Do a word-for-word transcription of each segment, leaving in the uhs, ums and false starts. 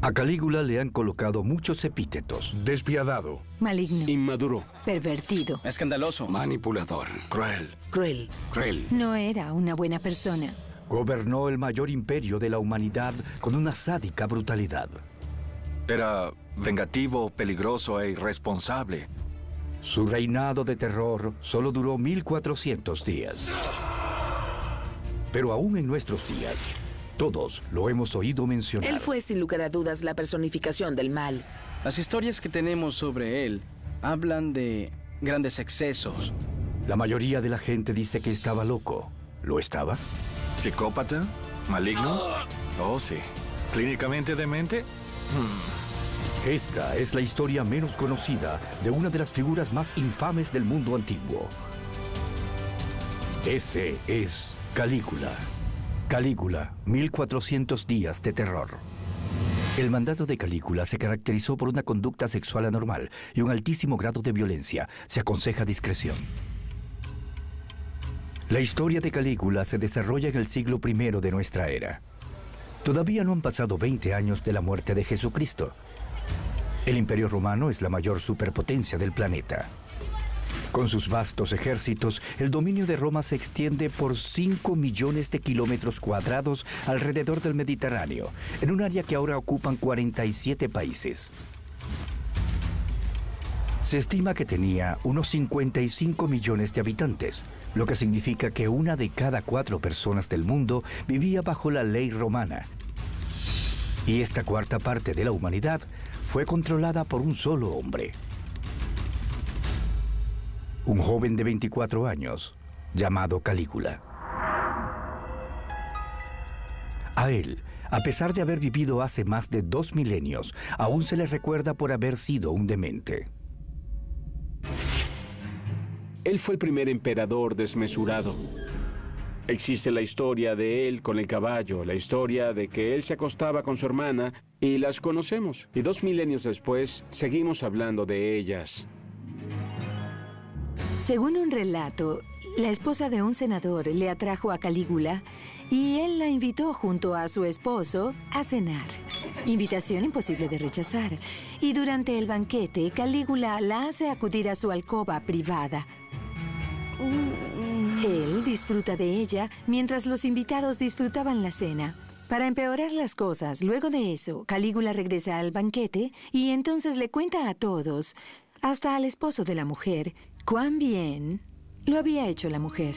A Calígula le han colocado muchos epítetos. Despiadado. Maligno. Inmaduro. Pervertido. Escandaloso. Manipulador. Cruel. Cruel. Cruel. No era una buena persona. Gobernó el mayor imperio de la humanidad con una sádica brutalidad. Era vengativo, peligroso e irresponsable. Su reinado de terror solo duró mil cuatrocientos días. Pero aún en nuestros días, todos lo hemos oído mencionar. Él fue, sin lugar a dudas, la personificación del mal. Las historias que tenemos sobre él hablan de grandes excesos. La mayoría de la gente dice que estaba loco. ¿Lo estaba? ¿Psicópata? ¿Maligno? Oh, sí. ¿Clínicamente demente? Hmm. Esta es la historia menos conocida de una de las figuras más infames del mundo antiguo. Este es Calígula. Calígula, mil cuatrocientos días de terror. El mandato de Calígula se caracterizó por una conducta sexual anormal y un altísimo grado de violencia. Se aconseja discreción. La historia de Calígula se desarrolla en el siglo primero de nuestra era. Todavía no han pasado veinte años de la muerte de Jesucristo. El Imperio Romano es la mayor superpotencia del planeta. Con sus vastos ejércitos, el dominio de Roma se extiende por cinco millones de kilómetros cuadrados alrededor del Mediterráneo, en un área que ahora ocupan cuarenta y siete países. Se estima que tenía unos cincuenta y cinco millones de habitantes, lo que significa que una de cada cuatro personas del mundo vivía bajo la ley romana. Y esta cuarta parte de la humanidad fue controlada por un solo hombre. Un joven de veinticuatro años, llamado Calígula. A él, a pesar de haber vivido hace más de dos milenios, aún se le recuerda por haber sido un demente. Él fue el primer emperador desmesurado. Existe la historia de él con el caballo, la historia de que él se acostaba con su hermana, y las conocemos. Y dos milenios después, seguimos hablando de ellas. Según un relato, la esposa de un senador le atrajo a Calígula y él la invitó junto a su esposo a cenar. Invitación imposible de rechazar. Y durante el banquete, Calígula la hace acudir a su alcoba privada. Él disfruta de ella mientras los invitados disfrutaban la cena. Para empeorar las cosas, luego de eso, Calígula regresa al banquete y entonces le cuenta a todos, hasta al esposo de la mujer, cuán bien lo había hecho la mujer.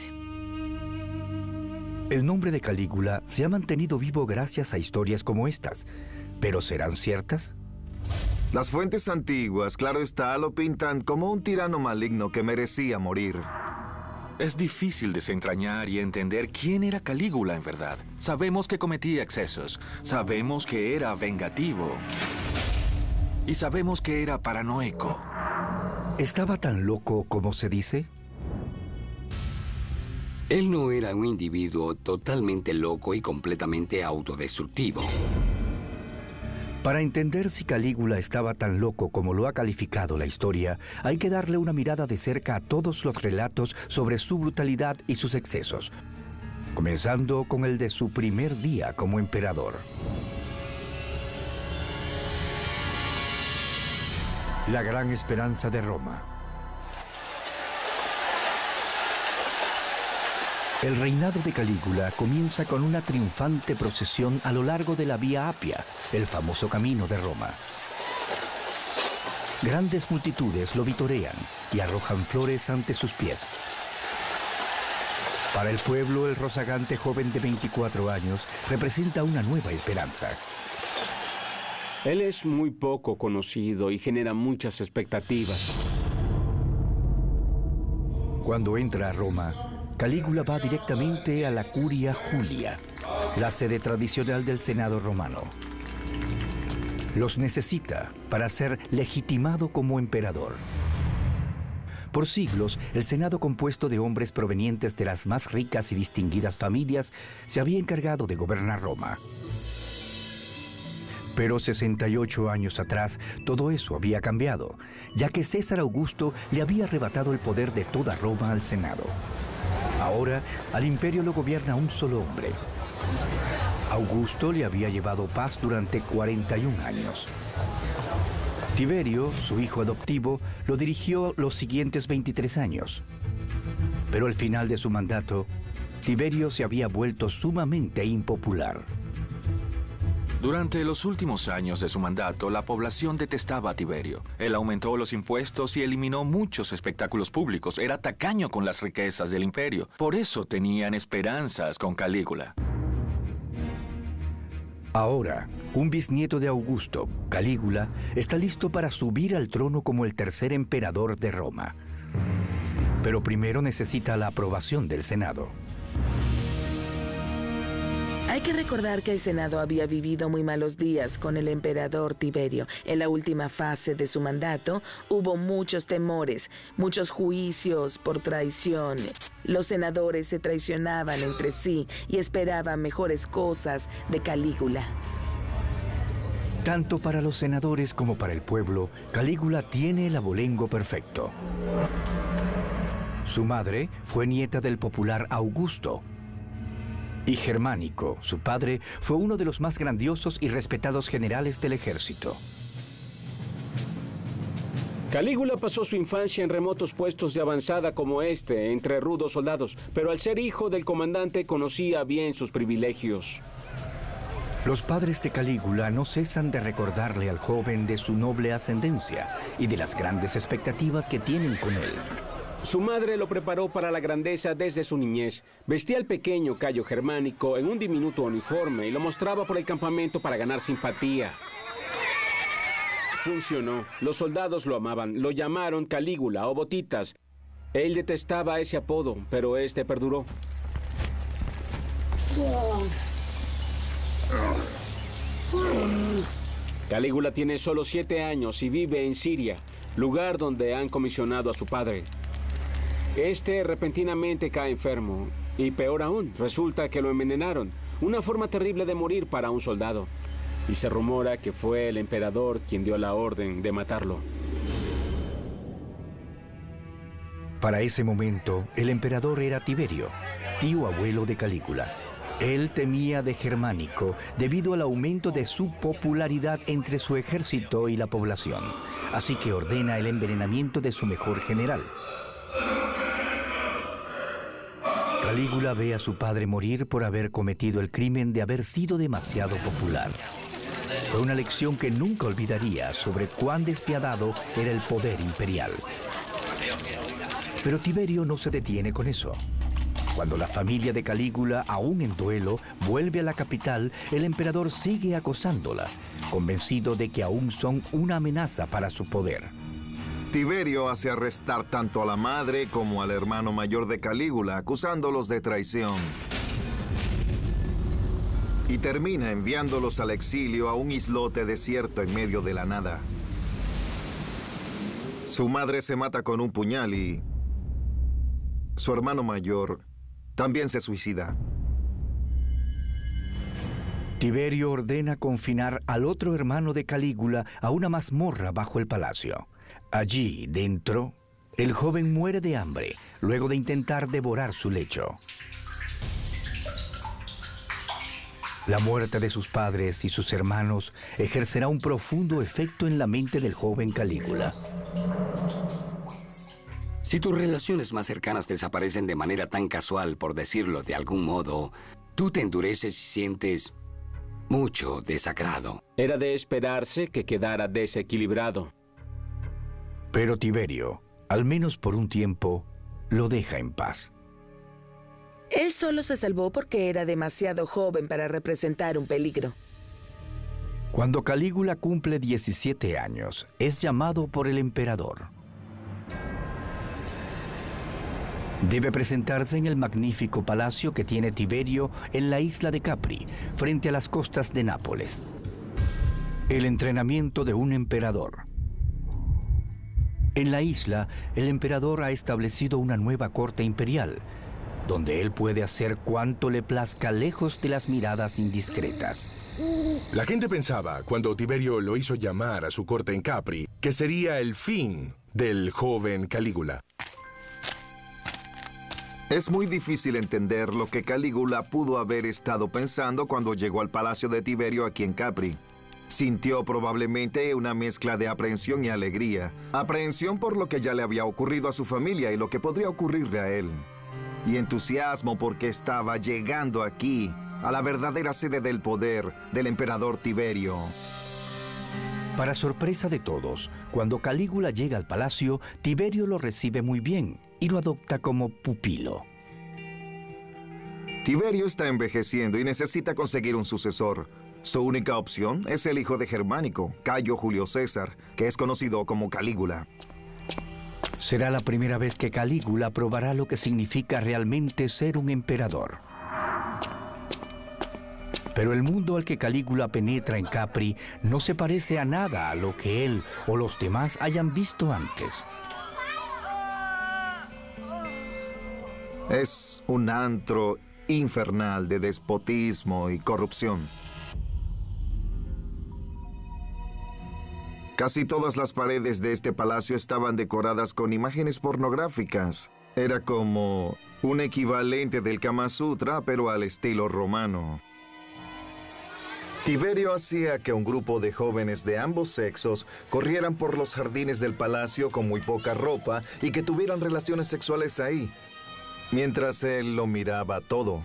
El nombre de Calígula se ha mantenido vivo gracias a historias como estas. ¿Pero serán ciertas? Las fuentes antiguas, claro está, lo pintan como un tirano maligno que merecía morir. Es difícil desentrañar y entender quién era Calígula en verdad. Sabemos que cometía excesos, sabemos que era vengativo y sabemos que era paranoico. ¿Estaba tan loco como se dice? Él no era un individuo totalmente loco y completamente autodestructivo. Para entender si Calígula estaba tan loco como lo ha calificado la historia, hay que darle una mirada de cerca a todos los relatos sobre su brutalidad y sus excesos, comenzando con el de su primer día como emperador. La gran esperanza de Roma. El reinado de Calígula comienza con una triunfante procesión a lo largo de la Vía Apia, el famoso camino de Roma. Grandes multitudes lo vitorean y arrojan flores ante sus pies. Para el pueblo, el rozagante joven de veinticuatro años representa una nueva esperanza. Él es muy poco conocido y genera muchas expectativas. Cuando entra a Roma, Calígula va directamente a la Curia Julia, la sede tradicional del Senado romano. Los necesita para ser legitimado como emperador. Por siglos, el Senado, compuesto de hombres provenientes de las más ricas y distinguidas familias, se había encargado de gobernar Roma. Pero sesenta y ocho años atrás, todo eso había cambiado, ya que César Augusto le había arrebatado el poder de toda Roma al Senado. Ahora, al imperio lo gobierna un solo hombre. Augusto le había llevado paz durante cuarenta y un años. Tiberio, su hijo adoptivo, lo dirigió los siguientes veintitrés años. Pero al final de su mandato, Tiberio se había vuelto sumamente impopular. Durante los últimos años de su mandato, la población detestaba a Tiberio. Él aumentó los impuestos y eliminó muchos espectáculos públicos. Era tacaño con las riquezas del imperio. Por eso tenían esperanzas con Calígula. Ahora, un bisnieto de Augusto, Calígula, está listo para subir al trono como el tercer emperador de Roma. Pero primero necesita la aprobación del Senado. Hay que recordar que el Senado había vivido muy malos días con el emperador Tiberio. En la última fase de su mandato hubo muchos temores, muchos juicios por traición. Los senadores se traicionaban entre sí y esperaban mejores cosas de Calígula. Tanto para los senadores como para el pueblo, Calígula tiene el abolengo perfecto. Su madre fue nieta del popular Augusto. Y Germánico, su padre, fue uno de los más grandiosos y respetados generales del ejército. Calígula pasó su infancia en remotos puestos de avanzada como este, entre rudos soldados, pero al ser hijo del comandante conocía bien sus privilegios. Los padres de Calígula no cesan de recordarle al joven de su noble ascendencia y de las grandes expectativas que tienen con él. Su madre lo preparó para la grandeza desde su niñez. Vestía al pequeño Cayo Germánico en un diminuto uniforme y lo mostraba por el campamento para ganar simpatía. Funcionó. Los soldados lo amaban. Lo llamaron Calígula o Botitas. Él detestaba ese apodo, pero este perduró. Calígula tiene solo siete años y vive en Siria, lugar donde han comisionado a su padre. Este repentinamente cae enfermo, y peor aún, resulta que lo envenenaron, una forma terrible de morir para un soldado. Y se rumora que fue el emperador quien dio la orden de matarlo. Para ese momento, el emperador era Tiberio, tío abuelo de Calígula. Él temía de Germánico debido al aumento de su popularidad entre su ejército y la población, así que ordena el envenenamiento de su mejor general. Calígula ve a su padre morir por haber cometido el crimen de haber sido demasiado popular. Fue una lección que nunca olvidaría sobre cuán despiadado era el poder imperial. Pero Tiberio no se detiene con eso. Cuando la familia de Calígula, aún en duelo, vuelve a la capital, el emperador sigue acosándola, convencido de que aún son una amenaza para su poder. Tiberio hace arrestar tanto a la madre como al hermano mayor de Calígula, acusándolos de traición. Y termina enviándolos al exilio a un islote desierto en medio de la nada. Su madre se mata con un puñal y su hermano mayor también se suicida. Tiberio ordena confinar al otro hermano de Calígula a una mazmorra bajo el palacio. Allí, dentro, el joven muere de hambre, luego de intentar devorar su lecho. La muerte de sus padres y sus hermanos ejercerá un profundo efecto en la mente del joven Calígula. Si tus relaciones más cercanas desaparecen de manera tan casual, por decirlo de algún modo, tú te endureces y sientes mucho desagrado. Era de esperarse que quedara desequilibrado. Pero Tiberio, al menos por un tiempo, lo deja en paz. Él solo se salvó porque era demasiado joven para representar un peligro. Cuando Calígula cumple diecisiete años, es llamado por el emperador. Debe presentarse en el magnífico palacio que tiene Tiberio en la isla de Capri, frente a las costas de Nápoles. El entrenamiento de un emperador. En la isla, el emperador ha establecido una nueva corte imperial, donde él puede hacer cuanto le plazca lejos de las miradas indiscretas. La gente pensaba, cuando Tiberio lo hizo llamar a su corte en Capri, que sería el fin del joven Calígula. Es muy difícil entender lo que Calígula pudo haber estado pensando cuando llegó al palacio de Tiberio aquí en Capri. Sintió probablemente una mezcla de aprehensión y alegría. Aprehensión por lo que ya le había ocurrido a su familia y lo que podría ocurrirle a él. Y entusiasmo porque estaba llegando aquí, a la verdadera sede del poder del emperador Tiberio. Para sorpresa de todos, cuando Calígula llega al palacio, Tiberio lo recibe muy bien y lo adopta como pupilo. Tiberio está envejeciendo y necesita conseguir un sucesor. Su única opción es el hijo de Germánico, Cayo Julio César, que es conocido como Calígula. Será la primera vez que Calígula probará lo que significa realmente ser un emperador. Pero el mundo al que Calígula penetra en Capri no se parece a nada a lo que él o los demás hayan visto antes. Es un antro infernal de despotismo y corrupción. Casi todas las paredes de este palacio estaban decoradas con imágenes pornográficas. Era como un equivalente del Kama Sutra, pero al estilo romano. Tiberio hacía que un grupo de jóvenes de ambos sexos corrieran por los jardines del palacio con muy poca ropa y que tuvieran relaciones sexuales ahí, mientras él lo miraba todo.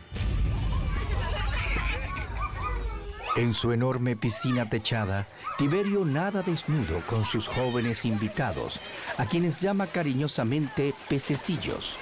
En su enorme piscina techada, Tiberio nada desnudo con sus jóvenes invitados, a quienes llama cariñosamente pececillos.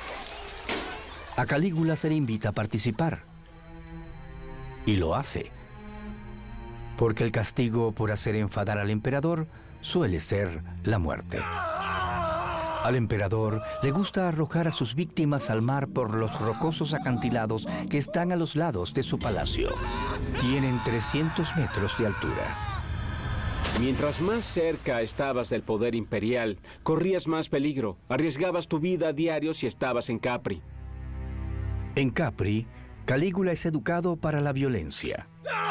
A Calígula se le invita a participar. Y lo hace. Porque el castigo por hacer enfadar al emperador suele ser la muerte. Al emperador le gusta arrojar a sus víctimas al mar por los rocosos acantilados que están a los lados de su palacio. Tienen trescientos metros de altura. Mientras más cerca estabas del poder imperial, corrías más peligro. Arriesgabas tu vida a diario si estabas en Capri. En Capri, Calígula es educado para la violencia,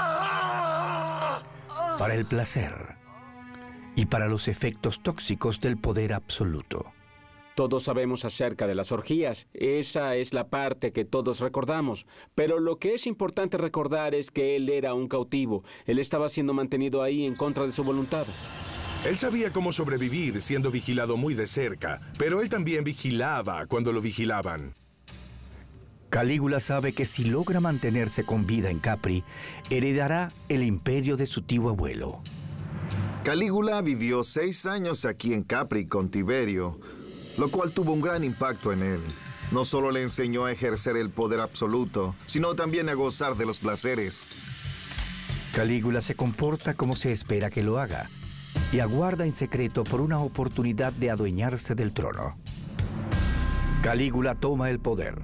para el placer y para los efectos tóxicos del poder absoluto. Todos sabemos acerca de las orgías. Esa es la parte que todos recordamos. Pero lo que es importante recordar es que él era un cautivo. Él estaba siendo mantenido ahí en contra de su voluntad. Él sabía cómo sobrevivir siendo vigilado muy de cerca, pero él también vigilaba cuando lo vigilaban. Calígula sabe que si logra mantenerse con vida en Capri, heredará el imperio de su tío abuelo. Calígula vivió seis años aquí en Capri con Tiberio, lo cual tuvo un gran impacto en él. No solo le enseñó a ejercer el poder absoluto, sino también a gozar de los placeres. Calígula se comporta como se espera que lo haga y aguarda en secreto por una oportunidad de adueñarse del trono. Calígula toma el poder.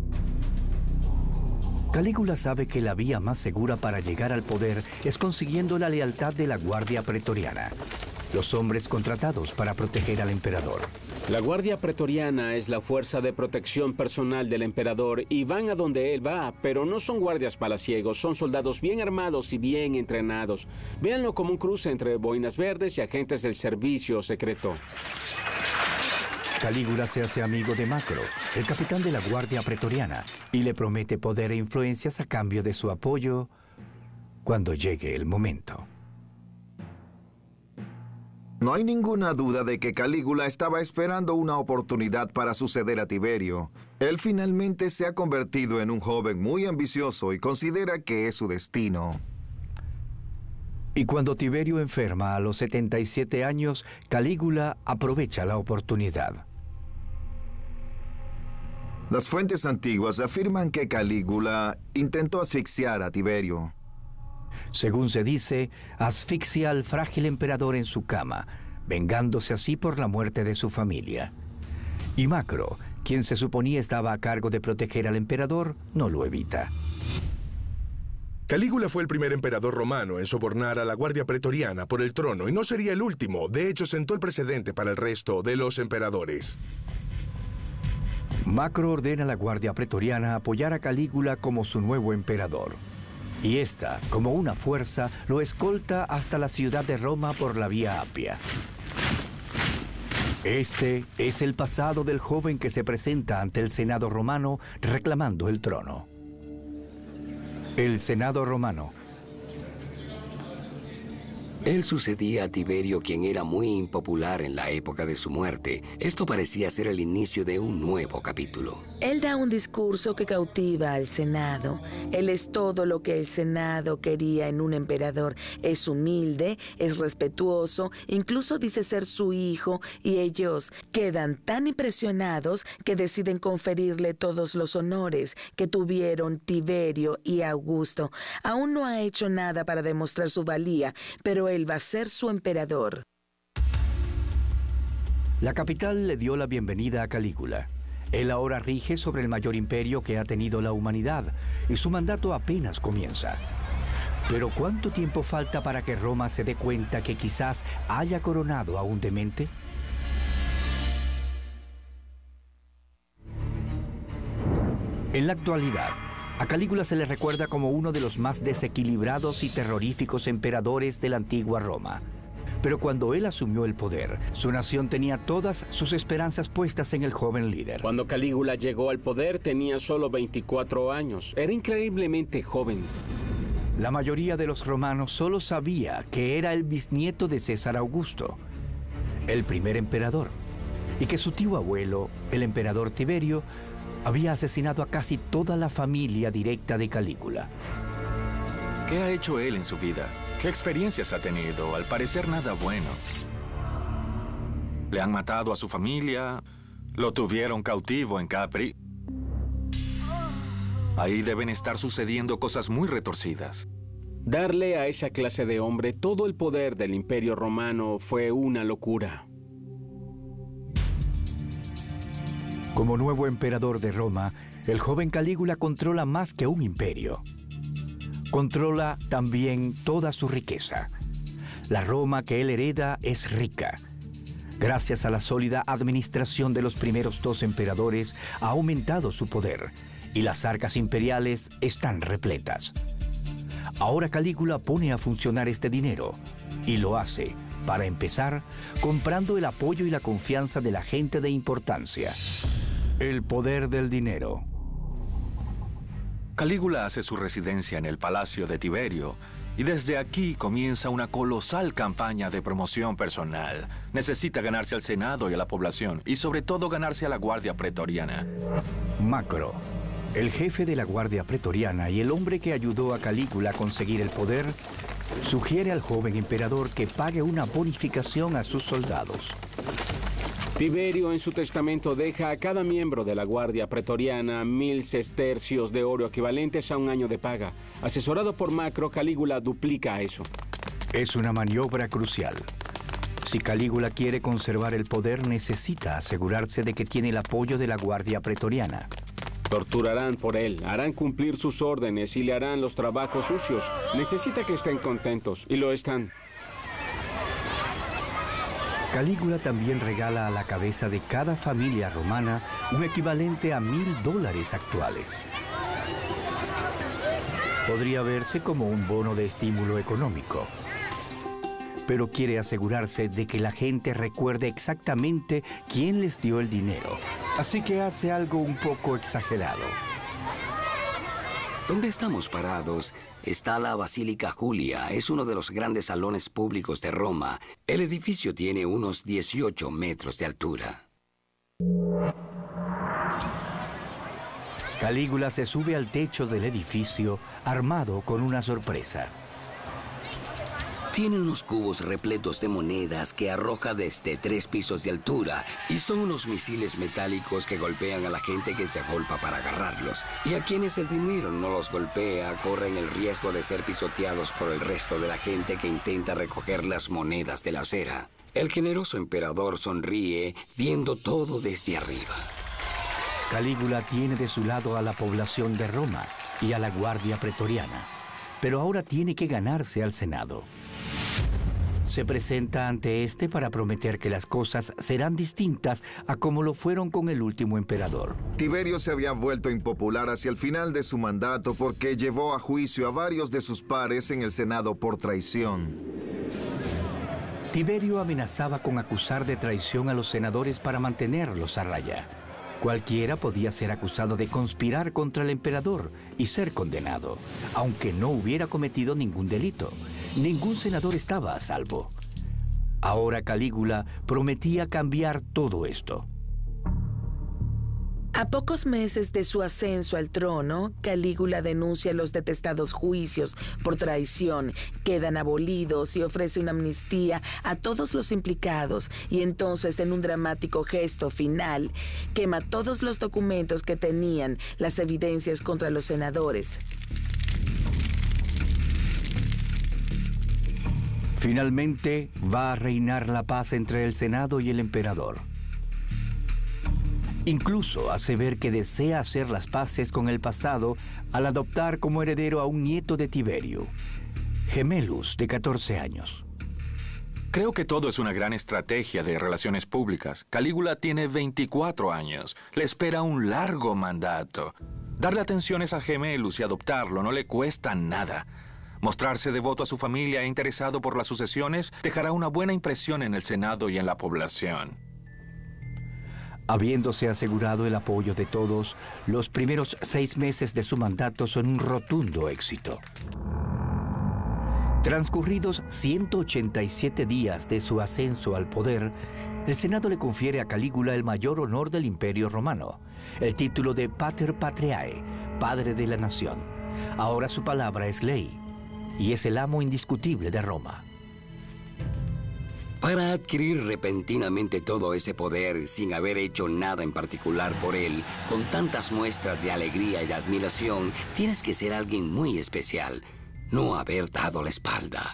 Calígula sabe que la vía más segura para llegar al poder es consiguiendo la lealtad de la Guardia Pretoriana, los hombres contratados para proteger al emperador. La Guardia Pretoriana es la fuerza de protección personal del emperador y van a donde él va, pero no son guardias palaciegos, son soldados bien armados y bien entrenados. Véanlo como un cruce entre boinas verdes y agentes del servicio secreto. Calígula se hace amigo de Macro, el capitán de la Guardia Pretoriana, y le promete poder e influencias a cambio de su apoyo cuando llegue el momento. No hay ninguna duda de que Calígula estaba esperando una oportunidad para suceder a Tiberio. Él finalmente se ha convertido en un joven muy ambicioso y considera que es su destino. Y cuando Tiberio enferma a los setenta y siete años, Calígula aprovecha la oportunidad. Las fuentes antiguas afirman que Calígula intentó asfixiar a Tiberio. Según se dice, asfixia al frágil emperador en su cama, vengándose así por la muerte de su familia. Y Macro, quien se suponía estaba a cargo de proteger al emperador, no lo evita. Calígula fue el primer emperador romano en sobornar a la Guardia Pretoriana por el trono y no sería el último. De hecho, sentó el precedente para el resto de los emperadores. Macro ordena a la Guardia Pretoriana apoyar a Calígula como su nuevo emperador. Y esta, como una fuerza, lo escolta hasta la ciudad de Roma por la vía Apia. Este es el pasado del joven que se presenta ante el Senado romano reclamando el trono. El Senado romano. Él sucedía a Tiberio, quien era muy impopular en la época de su muerte. Esto parecía ser el inicio de un nuevo capítulo. Él da un discurso que cautiva al Senado. Él es todo lo que el Senado quería en un emperador. Es humilde, es respetuoso, incluso dice ser su hijo, y ellos quedan tan impresionados que deciden conferirle todos los honores que tuvieron Tiberio y Augusto. Aún no ha hecho nada para demostrar su valía, pero él va a ser su emperador. La capital le dio la bienvenida a Calígula. Él ahora rige sobre el mayor imperio que ha tenido la humanidad, y su mandato apenas comienza. Pero ¿cuánto tiempo falta para que Roma se dé cuenta que quizás haya coronado a un demente? En la actualidad, a Calígula se le recuerda como uno de los más desequilibrados y terroríficos emperadores de la antigua Roma. Pero cuando él asumió el poder, su nación tenía todas sus esperanzas puestas en el joven líder. Cuando Calígula llegó al poder tenía solo veinticuatro años. Era increíblemente joven. La mayoría de los romanos solo sabía que era el bisnieto de César Augusto, el primer emperador, y que su tío abuelo, el emperador Tiberio, había asesinado a casi toda la familia directa de Calígula. ¿Qué ha hecho él en su vida? ¿Qué experiencias ha tenido? Al parecer nada bueno. Le han matado a su familia, lo tuvieron cautivo en Capri. Ahí deben estar sucediendo cosas muy retorcidas. Darle a esa clase de hombre todo el poder del Imperio Romano fue una locura. Como nuevo emperador de Roma, el joven Calígula controla más que un imperio. Controla también toda su riqueza. La Roma que él hereda es rica. Gracias a la sólida administración de los primeros dos emperadores, ha aumentado su poder y las arcas imperiales están repletas. Ahora Calígula pone a funcionar este dinero y lo hace, para empezar, comprando el apoyo y la confianza de la gente de importancia. El poder del dinero. Calígula hace su residencia en el palacio de Tiberio y desde aquí comienza una colosal campaña de promoción personal. Necesita ganarse al Senado y a la población y sobre todo ganarse a la Guardia Pretoriana. Macro, el jefe de la Guardia Pretoriana y el hombre que ayudó a Calígula a conseguir el poder, sugiere al joven emperador que pague una bonificación a sus soldados. Tiberio en su testamento deja a cada miembro de la Guardia Pretoriana mil sestercios de oro equivalentes a un año de paga. Asesorado por Macro, Calígula duplica eso. Es una maniobra crucial. Si Calígula quiere conservar el poder, necesita asegurarse de que tiene el apoyo de la Guardia Pretoriana. Torturarán por él, harán cumplir sus órdenes y le harán los trabajos sucios. Necesita que estén contentos, y lo están. Calígula también regala a la cabeza de cada familia romana un equivalente a mil dólares actuales. Podría verse como un bono de estímulo económico, pero quiere asegurarse de que la gente recuerde exactamente quién les dio el dinero, así que hace algo un poco exagerado. ¿Dónde estamos parados? Está la Basílica Julia. Es uno de los grandes salones públicos de Roma. El edificio tiene unos dieciocho metros de altura. Calígula se sube al techo del edificio armado con una sorpresa. Tiene unos cubos repletos de monedas que arroja desde tres pisos de altura y son unos misiles metálicos que golpean a la gente que se agolpa para agarrarlos. Y a quienes el dinero no los golpea corren el riesgo de ser pisoteados por el resto de la gente que intenta recoger las monedas de la acera. El generoso emperador sonríe viendo todo desde arriba. Calígula tiene de su lado a la población de Roma y a la Guardia Pretoriana, pero ahora tiene que ganarse al Senado. Se presenta ante este para prometer que las cosas serán distintas a como lo fueron con el último emperador. Tiberio se había vuelto impopular hacia el final de su mandato porque llevó a juicio a varios de sus pares en el Senado por traición. Tiberio amenazaba con acusar de traición a los senadores para mantenerlos a raya. Cualquiera podía ser acusado de conspirar contra el emperador y ser condenado, aunque no hubiera cometido ningún delito. Ningún senador estaba a salvo. Ahora Calígula prometía cambiar todo esto. A pocos meses de su ascenso al trono, Calígula denuncia los detestados juicios por traición, quedan abolidos y ofrece una amnistía a todos los implicados, y entonces, en un dramático gesto final, quema todos los documentos que tenían las evidencias contra los senadores. Finalmente, va a reinar la paz entre el Senado y el emperador. Incluso hace ver que desea hacer las paces con el pasado al adoptar como heredero a un nieto de Tiberio, Gemellus, de catorce años. Creo que todo es una gran estrategia de relaciones públicas. Calígula tiene veinticuatro años. Le espera un largo mandato. Darle atenciones a Gemellus y adoptarlo no le cuesta nada. Mostrarse devoto a su familia e interesado por las sucesiones dejará una buena impresión en el Senado y en la población. Habiéndose asegurado el apoyo de todos, los primeros seis meses de su mandato son un rotundo éxito. Transcurridos ciento ochenta y siete días de su ascenso al poder, el Senado le confiere a Calígula el mayor honor del Imperio Romano, el título de Pater Patriae, Padre de la Nación. Ahora su palabra es ley, y es el amo indiscutible de Roma. Para adquirir repentinamente todo ese poder sin haber hecho nada en particular por él, con tantas muestras de alegría y de admiración, tienes que ser alguien muy especial. No haber dado la espalda.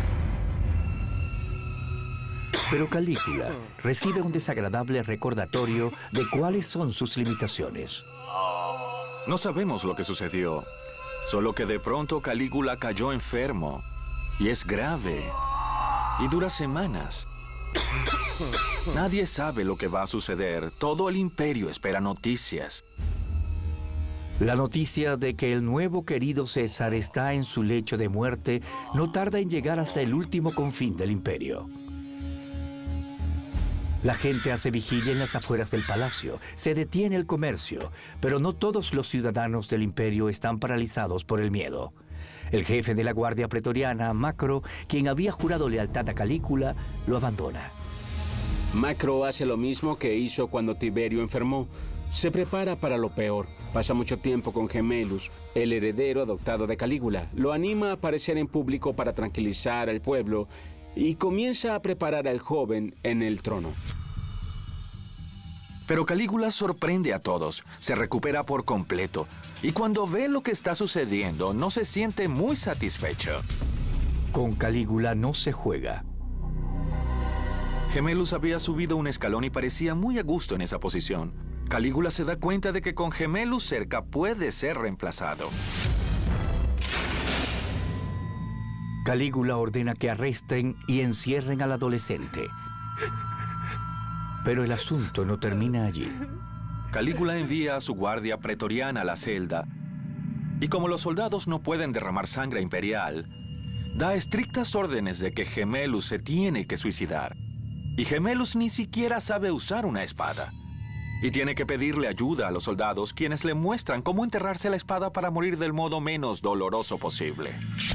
Pero Calígula recibe un desagradable recordatorio de cuáles son sus limitaciones. No sabemos lo que sucedió, solo que de pronto Calígula cayó enfermo, y es grave. Y dura semanas. Nadie sabe lo que va a suceder. Todo el imperio espera noticias. La noticia de que el nuevo querido César está en su lecho de muerte no tarda en llegar hasta el último confín del imperio. La gente hace vigilia en las afueras del palacio. Se detiene el comercio, pero no todos los ciudadanos del imperio están paralizados por el miedo. El jefe de la Guardia Pretoriana, Macro, quien había jurado lealtad a Calígula, lo abandona. Macro hace lo mismo que hizo cuando Tiberio enfermó. Se prepara para lo peor. Pasa mucho tiempo con Gemellus, el heredero adoptado de Calígula. Lo anima a aparecer en público para tranquilizar al pueblo y comienza a preparar al joven en el trono. Pero Calígula sorprende a todos, se recupera por completo, y cuando ve lo que está sucediendo, no se siente muy satisfecho. Con Calígula no se juega. Gemellus había subido un escalón y parecía muy a gusto en esa posición. Calígula se da cuenta de que con Gemellus cerca puede ser reemplazado. Calígula ordena que arresten y encierren al adolescente. Pero el asunto no termina allí. Calígula envía a su guardia pretoriana a la celda, y como los soldados no pueden derramar sangre imperial, da estrictas órdenes de que Gemellus se tiene que suicidar. Y Gemellus ni siquiera sabe usar una espada. Y tiene que pedirle ayuda a los soldados, quienes le muestran cómo enterrarse la espada para morir del modo menos doloroso posible.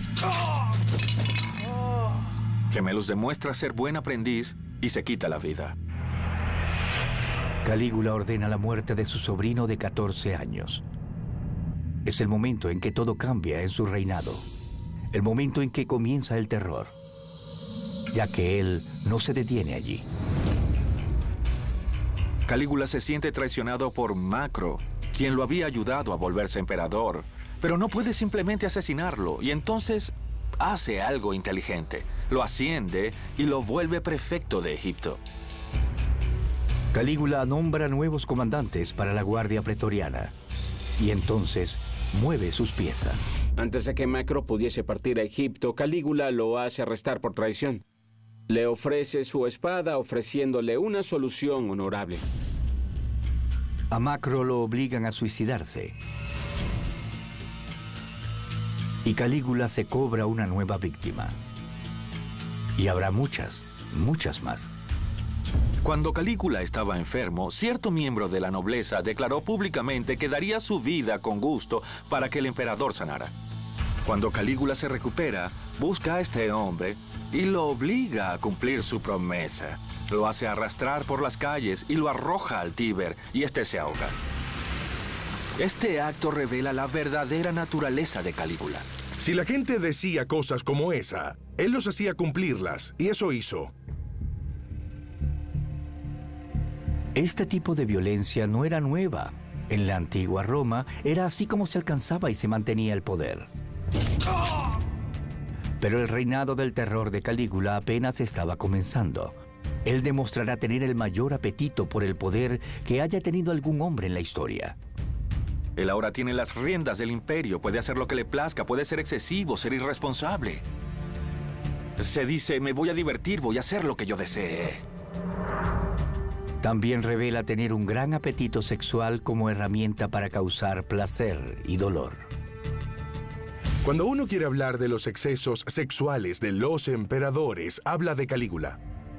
Gemellus demuestra ser buen aprendiz y se quita la vida. Calígula ordena la muerte de su sobrino de catorce años. Es el momento en que todo cambia en su reinado. El momento en que comienza el terror, ya que él no se detiene allí. Calígula se siente traicionado por Macro, quien lo había ayudado a volverse emperador, pero no puede simplemente asesinarlo, y entonces hace algo inteligente. Lo asciende y lo vuelve prefecto de Egipto. Calígula nombra nuevos comandantes para la Guardia Pretoriana, y entonces mueve sus piezas. Antes de que Macro pudiese partir a Egipto, Calígula lo hace arrestar por traición. Le ofrece su espada ofreciéndole una solución honorable. A Macro lo obligan a suicidarse. Y Calígula se cobra una nueva víctima. Y habrá muchas. muchas más. Cuando Calígula estaba enfermo, cierto miembro de la nobleza declaró públicamente que daría su vida con gusto para que el emperador sanara. Cuando Calígula se recupera, busca a este hombre y lo obliga a cumplir su promesa. Lo hace arrastrar por las calles y lo arroja al Tíber, y este se ahoga. Este acto revela la verdadera naturaleza de Calígula. Si la gente decía cosas como esa, él los hacía cumplirlas, y eso hizo. Este tipo de violencia no era nueva. En la antigua Roma era así como se alcanzaba y se mantenía el poder. Pero el reinado del terror de Calígula apenas estaba comenzando. Él demostrará tener el mayor apetito por el poder que haya tenido algún hombre en la historia. Él ahora tiene las riendas del imperio, puede hacer lo que le plazca, puede ser excesivo, ser irresponsable. Se dice, me voy a divertir, voy a hacer lo que yo desee. También revela tener un gran apetito sexual como herramienta para causar placer y dolor. Cuando uno quiere hablar de los excesos sexuales de los emperadores, habla de Calígula.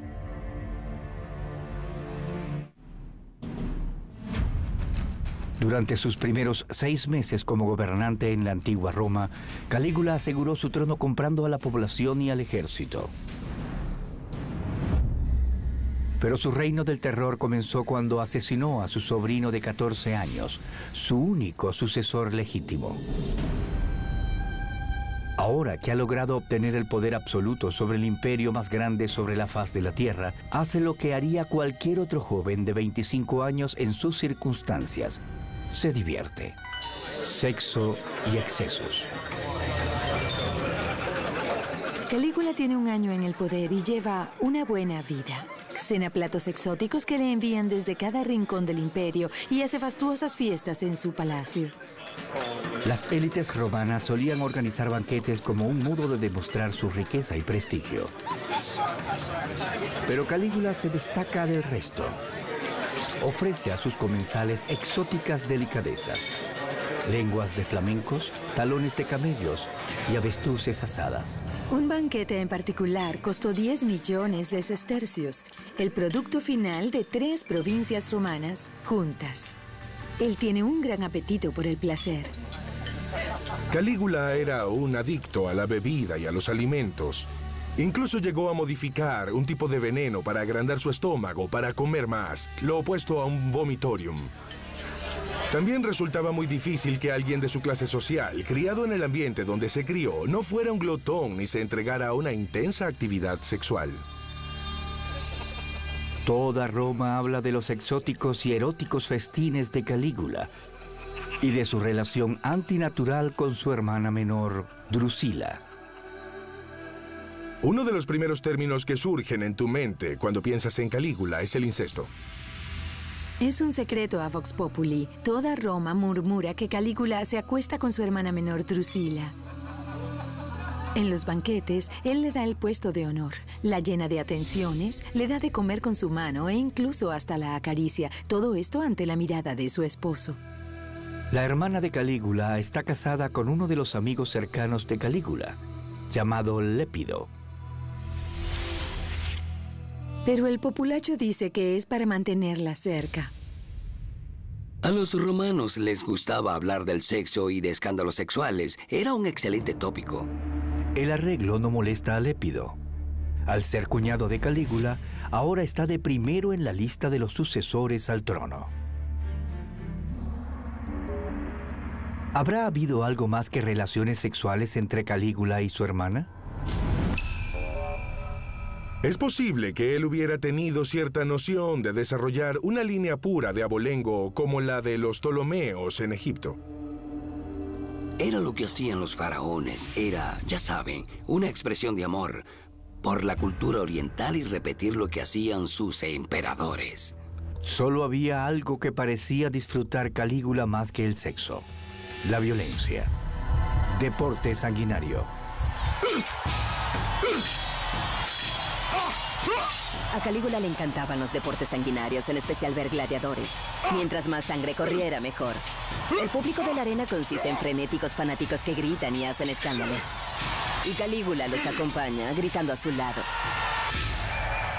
Durante sus primeros seis meses como gobernante en la antigua Roma, Calígula aseguró su trono comprando a la población y al ejército. Pero su reino del terror comenzó cuando asesinó a su sobrino de catorce años, su único sucesor legítimo. Ahora que ha logrado obtener el poder absoluto sobre el imperio más grande sobre la faz de la tierra, hace lo que haría cualquier otro joven de veinticinco años en sus circunstancias. Se divierte. Sexo y excesos. Calígula tiene un año en el poder y lleva una buena vida. Cena platos exóticos que le envían desde cada rincón del imperio y hace fastuosas fiestas en su palacio. Las élites romanas solían organizar banquetes como un modo de demostrar su riqueza y prestigio. Pero Calígula se destaca del resto. Ofrece a sus comensales exóticas delicadezas, lenguas de flamencos, talones de camellos y avestruces asadas. Un banquete en particular costó diez millones de sestercios, el producto final de tres provincias romanas juntas. Él tiene un gran apetito por el placer. Calígula era un adicto a la bebida y a los alimentos. Incluso llegó a modificar un tipo de veneno para agrandar su estómago, para comer más, lo opuesto a un vomitorium. También resultaba muy difícil que alguien de su clase social, criado en el ambiente donde se crió, no fuera un glotón ni se entregara a una intensa actividad sexual. Toda Roma habla de los exóticos y eróticos festines de Calígula y de su relación antinatural con su hermana menor, Drusila. Uno de los primeros términos que surgen en tu mente cuando piensas en Calígula es el incesto. Es un secreto a Vox Populi. Toda Roma murmura que Calígula se acuesta con su hermana menor Drusila. En los banquetes, él le da el puesto de honor, la llena de atenciones, le da de comer con su mano e incluso hasta la acaricia. Todo esto ante la mirada de su esposo. La hermana de Calígula está casada con uno de los amigos cercanos de Calígula, llamado Lépido. Pero el populacho dice que es para mantenerla cerca. A los romanos les gustaba hablar del sexo y de escándalos sexuales. Era un excelente tópico. El arreglo no molesta a Lépido. Al ser cuñado de Calígula, ahora está de primero en la lista de los sucesores al trono. ¿Habrá habido algo más que relaciones sexuales entre Calígula y su hermana? Es posible que él hubiera tenido cierta noción de desarrollar una línea pura de abolengo como la de los Ptolomeos en Egipto. Era lo que hacían los faraones. Era, ya saben, una expresión de amor por la cultura oriental y repetir lo que hacían sus emperadores. Solo había algo que parecía disfrutar Calígula más que el sexo: la violencia. Deporte sanguinario. A Calígula le encantaban los deportes sanguinarios, en especial ver gladiadores. Mientras más sangre corriera, mejor. El público de la arena consiste en frenéticos fanáticos que gritan y hacen escándalo. Y Calígula los acompaña, gritando a su lado.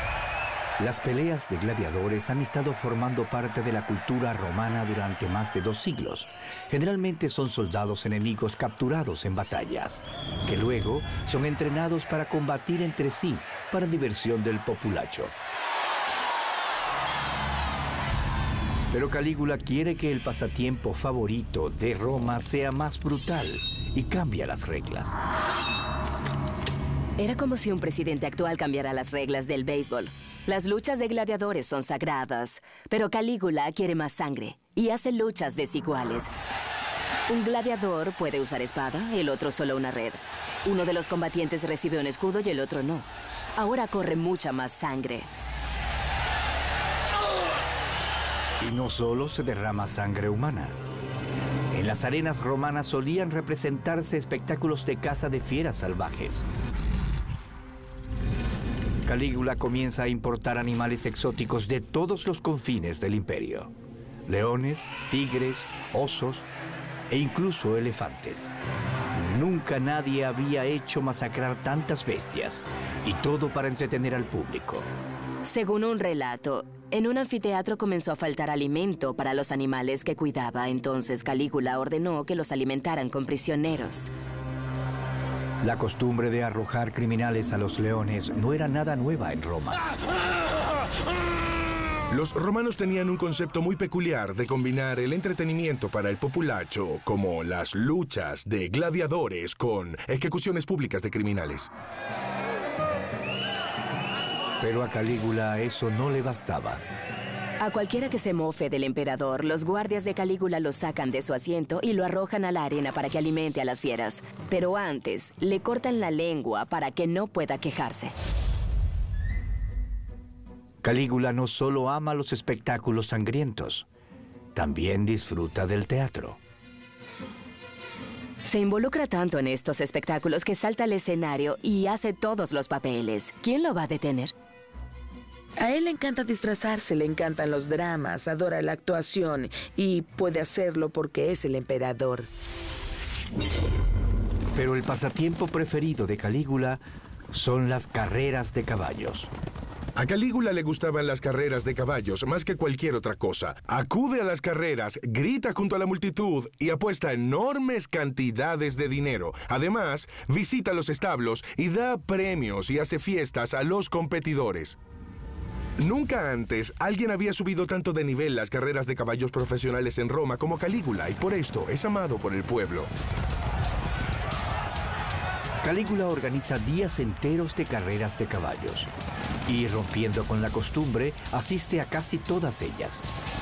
Las peleas de gladiadores han estado formando parte de la cultura romana durante más de dos siglos. Generalmente son soldados enemigos capturados en batallas, que luego son entrenados para combatir entre sí para diversión del populacho. Pero Calígula quiere que el pasatiempo favorito de Roma sea más brutal y cambia las reglas. Era como si un presidente actual cambiara las reglas del béisbol. Las luchas de gladiadores son sagradas, pero Calígula quiere más sangre y hace luchas desiguales. Un gladiador puede usar espada, el otro solo una red. Uno de los combatientes recibe un escudo y el otro no. Ahora corre mucha más sangre. Y no solo se derrama sangre humana. En las arenas romanas solían representarse espectáculos de caza de fieras salvajes. Calígula comienza a importar animales exóticos de todos los confines del imperio. Leones, tigres, osos e incluso elefantes. Nunca nadie había hecho masacrar tantas bestias, y todo para entretener al público. Según un relato, en un anfiteatro comenzó a faltar alimento para los animales que cuidaba. Entonces Calígula ordenó que los alimentaran con prisioneros. La costumbre de arrojar criminales a los leones no era nada nueva en Roma. Los romanos tenían un concepto muy peculiar de combinar el entretenimiento para el populacho, como las luchas de gladiadores, con ejecuciones públicas de criminales. Pero a Calígula eso no le bastaba. A cualquiera que se mofe del emperador, los guardias de Calígula lo sacan de su asiento y lo arrojan a la arena para que alimente a las fieras. Pero antes, le cortan la lengua para que no pueda quejarse. Calígula no solo ama los espectáculos sangrientos, también disfruta del teatro. Se involucra tanto en estos espectáculos que salta al escenario y hace todos los papeles. ¿Quién lo va a detener? A él le encanta disfrazarse, le encantan los dramas, adora la actuación y puede hacerlo porque es el emperador. Pero el pasatiempo preferido de Calígula son las carreras de caballos. A Calígula le gustaban las carreras de caballos más que cualquier otra cosa. Acude a las carreras, grita junto a la multitud y apuesta enormes cantidades de dinero. Además, visita los establos y da premios y hace fiestas a los competidores. Nunca antes alguien había subido tanto de nivel las carreras de caballos profesionales en Roma como Calígula, y por esto es amado por el pueblo. Calígula organiza días enteros de carreras de caballos y, rompiendo con la costumbre, asiste a casi todas ellas.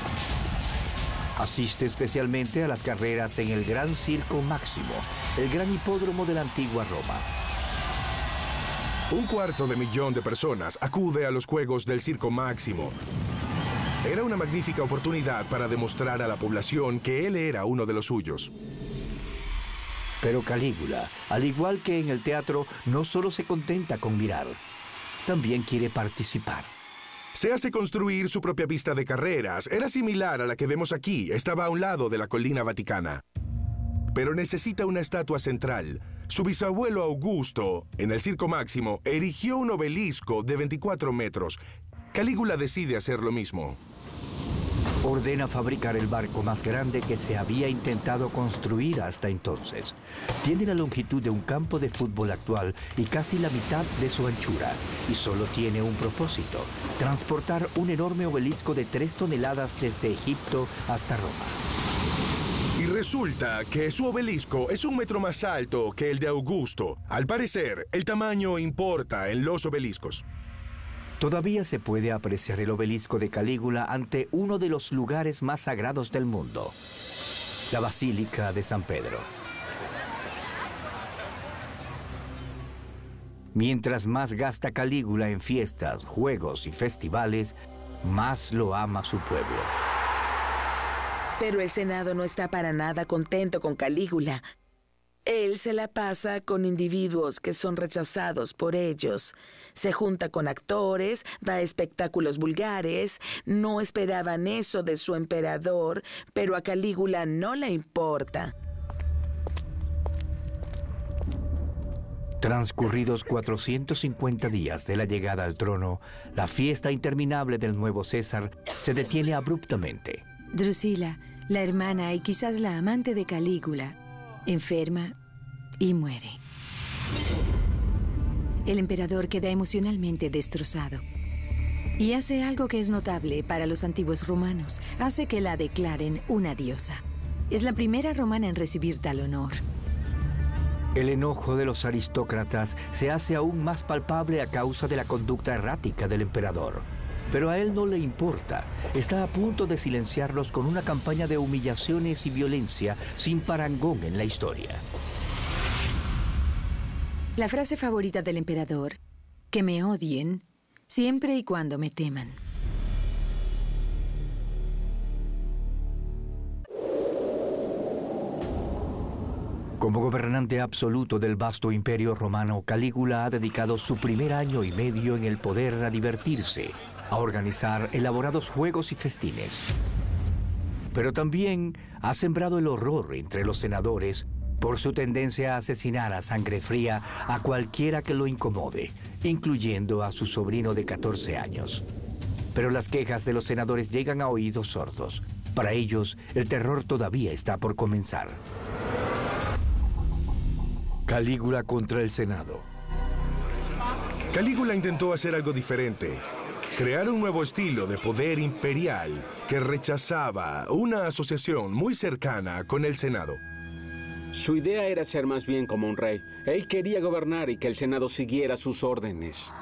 Asiste especialmente a las carreras en el Gran Circo Máximo, el gran hipódromo de la antigua Roma. Un cuarto de millón de personas acude a los Juegos del Circo Máximo. Era una magnífica oportunidad para demostrar a la población que él era uno de los suyos. Pero Calígula, al igual que en el teatro, no solo se contenta con mirar, también quiere participar. Se hace construir su propia pista de carreras. Era similar a la que vemos aquí. Estaba a un lado de la colina vaticana. Pero necesita una estatua central. Su bisabuelo Augusto, en el Circo Máximo, erigió un obelisco de veinticuatro metros. Calígula decide hacer lo mismo. Ordena fabricar el barco más grande que se había intentado construir hasta entonces. Tiene la longitud de un campo de fútbol actual y casi la mitad de su anchura. Y solo tiene un propósito: transportar un enorme obelisco de tres toneladas desde Egipto hasta Roma. Y resulta que su obelisco es un metro más alto que el de Augusto. Al parecer, el tamaño importa en los obeliscos. Todavía se puede apreciar el obelisco de Calígula ante uno de los lugares más sagrados del mundo, la Basílica de San Pedro. Mientras más gasta Calígula en fiestas, juegos y festivales, más lo ama su pueblo. Pero el Senado no está para nada contento con Calígula. Él se la pasa con individuos que son rechazados por ellos. Se junta con actores, da espectáculos vulgares. No esperaban eso de su emperador, pero a Calígula no le importa. Transcurridos cuatrocientos cincuenta días de la llegada al trono, la fiesta interminable del nuevo César se detiene abruptamente. Drusila, la hermana y quizás la amante de Calígula, enferma y muere. El emperador queda emocionalmente destrozado y hace algo que es notable para los antiguos romanos. Hace que la declaren una diosa. Es la primera romana en recibir tal honor. El enojo de los aristócratas se hace aún más palpable a causa de la conducta errática del emperador. Pero a él no le importa. Está a punto de silenciarlos con una campaña de humillaciones y violencia sin parangón en la historia. La frase favorita del emperador: que me odien siempre y cuando me teman. Como gobernante absoluto del vasto imperio romano, Calígula ha dedicado su primer año y medio en el poder a divertirse, a organizar elaborados juegos y festines. Pero también ha sembrado el horror entre los senadores por su tendencia a asesinar a sangre fría a cualquiera que lo incomode, incluyendo a su sobrino de catorce años. Pero las quejas de los senadores llegan a oídos sordos. Para ellos, el terror todavía está por comenzar. Calígula contra el Senado. Calígula intentó hacer algo diferente. Crear un nuevo estilo de poder imperial que rechazaba una asociación muy cercana con el Senado. Su idea era ser más bien como un rey. Él quería gobernar y que el Senado siguiera sus órdenes.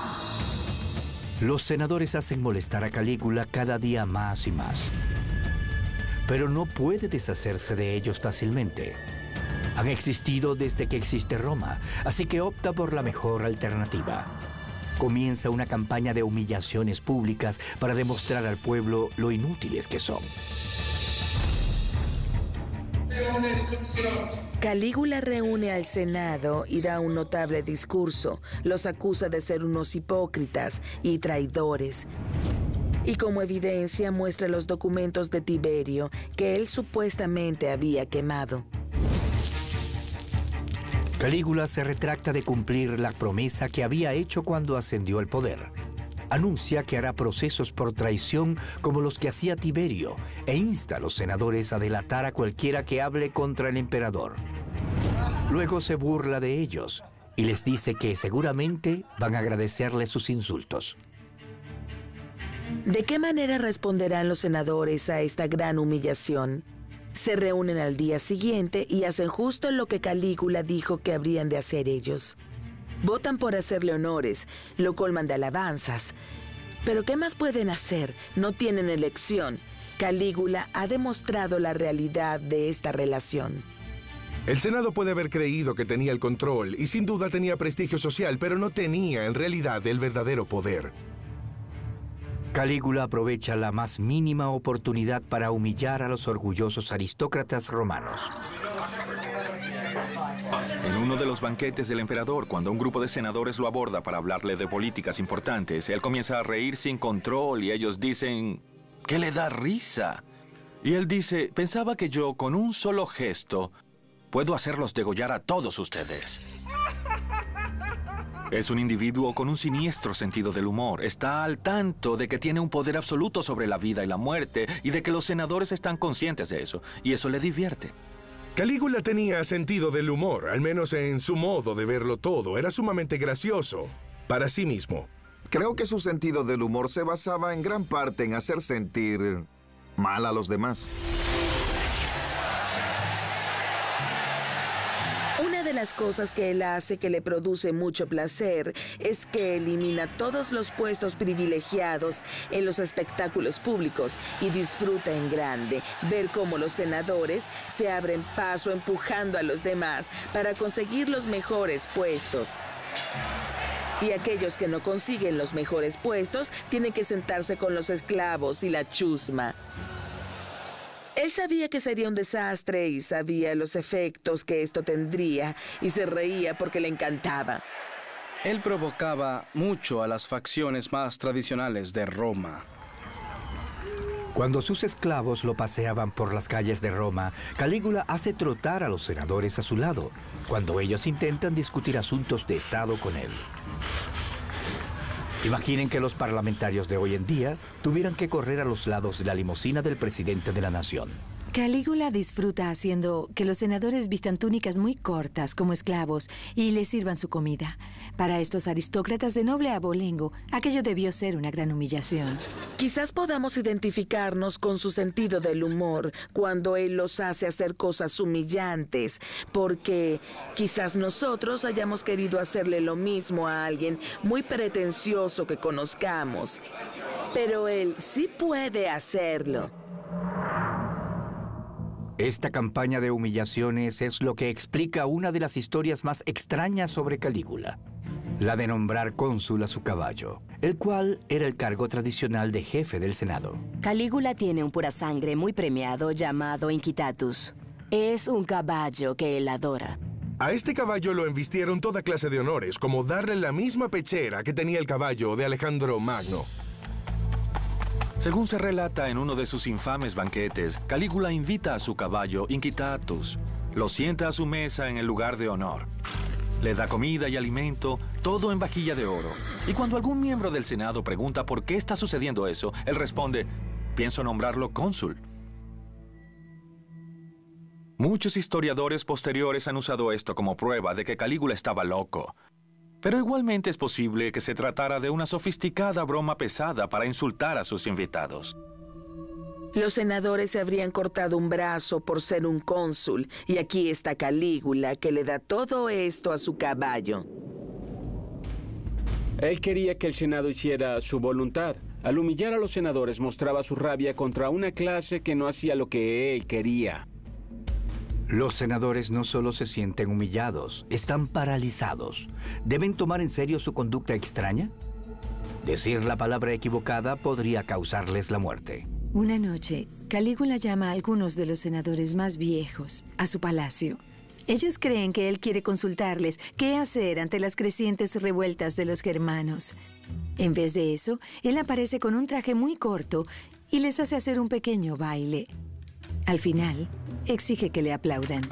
Los senadores hacen molestar a Calígula cada día más y más. Pero no puede deshacerse de ellos fácilmente. Han existido desde que existe Roma, así que opta por la mejor alternativa. Comienza una campaña de humillaciones públicas para demostrar al pueblo lo inútiles que son. Calígula reúne al Senado y da un notable discurso. Los acusa de ser unos hipócritas y traidores. Y como evidencia muestra los documentos de Tiberio que él supuestamente había quemado. Calígula se retracta de cumplir la promesa que había hecho cuando ascendió al poder. Anuncia que hará procesos por traición como los que hacía Tiberio e insta a los senadores a delatar a cualquiera que hable contra el emperador. Luego se burla de ellos y les dice que seguramente van a agradecerle sus insultos. ¿De qué manera responderán los senadores a esta gran humillación? Se reúnen al día siguiente y hacen justo lo que Calígula dijo que habrían de hacer ellos. Votan por hacerle honores, lo colman de alabanzas. Pero ¿qué más pueden hacer? No tienen elección. Calígula ha demostrado la realidad de esta relación. El Senado puede haber creído que tenía el control y sin duda tenía prestigio social, pero no tenía en realidad el verdadero poder. Calígula aprovecha la más mínima oportunidad para humillar a los orgullosos aristócratas romanos. En uno de los banquetes del emperador, cuando un grupo de senadores lo aborda para hablarle de políticas importantes, él comienza a reír sin control y ellos dicen que le da risa. Y él dice, pensaba que yo con un solo gesto puedo hacerlos degollar a todos ustedes. Es un individuo con un siniestro sentido del humor. Está al tanto de que tiene un poder absoluto sobre la vida y la muerte y de que los senadores están conscientes de eso. Y eso le divierte. Calígula tenía sentido del humor, al menos en su modo de verlo todo. Era sumamente gracioso para sí mismo. Creo que su sentido del humor se basaba en gran parte en hacer sentir mal a los demás. Una de las cosas que él hace que le produce mucho placer es que elimina todos los puestos privilegiados en los espectáculos públicos y disfruta en grande ver cómo los senadores se abren paso empujando a los demás para conseguir los mejores puestos. Y aquellos que no consiguen los mejores puestos tienen que sentarse con los esclavos y la chusma. Él sabía que sería un desastre y sabía los efectos que esto tendría y se reía porque le encantaba. Él provocaba mucho a las facciones más tradicionales de Roma. Cuando sus esclavos lo paseaban por las calles de Roma, Calígula hace trotar a los senadores a su lado, cuando ellos intentan discutir asuntos de Estado con él. Imaginen que los parlamentarios de hoy en día tuvieran que correr a los lados de la limusina del presidente de la nación. Calígula disfruta haciendo que los senadores vistan túnicas muy cortas como esclavos y les sirvan su comida. Para estos aristócratas de noble abolengo, aquello debió ser una gran humillación. Quizás podamos identificarnos con su sentido del humor cuando él los hace hacer cosas humillantes, porque quizás nosotros hayamos querido hacerle lo mismo a alguien muy pretencioso que conozcamos. Pero él sí puede hacerlo. Esta campaña de humillaciones es lo que explica una de las historias más extrañas sobre Calígula, la de nombrar cónsul a su caballo, el cual era el cargo tradicional de jefe del Senado. Calígula tiene un purasangre muy premiado llamado Inquitatus. Es un caballo que él adora. A este caballo lo embistieron toda clase de honores, como darle la misma pechera que tenía el caballo de Alejandro Magno. Según se relata en uno de sus infames banquetes, Calígula invita a su caballo Inquitatus, lo sienta a su mesa en el lugar de honor. Le da comida y alimento, todo en vajilla de oro. Y cuando algún miembro del Senado pregunta por qué está sucediendo eso, él responde, pienso nombrarlo cónsul. Muchos historiadores posteriores han usado esto como prueba de que Calígula estaba loco. Pero igualmente es posible que se tratara de una sofisticada broma pesada para insultar a sus invitados. Los senadores se habrían cortado un brazo por ser un cónsul, y aquí está Calígula, que le da todo esto a su caballo. Él quería que el Senado hiciera su voluntad. Al humillar a los senadores mostraba su rabia contra una clase que no hacía lo que él quería. Los senadores no solo se sienten humillados, están paralizados. ¿Deben tomar en serio su conducta extraña? Decir la palabra equivocada podría causarles la muerte. Una noche, Calígula llama a algunos de los senadores más viejos a su palacio. Ellos creen que él quiere consultarles qué hacer ante las crecientes revueltas de los germanos. En vez de eso, él aparece con un traje muy corto y les hace hacer un pequeño baile. Al final, exige que le aplaudan.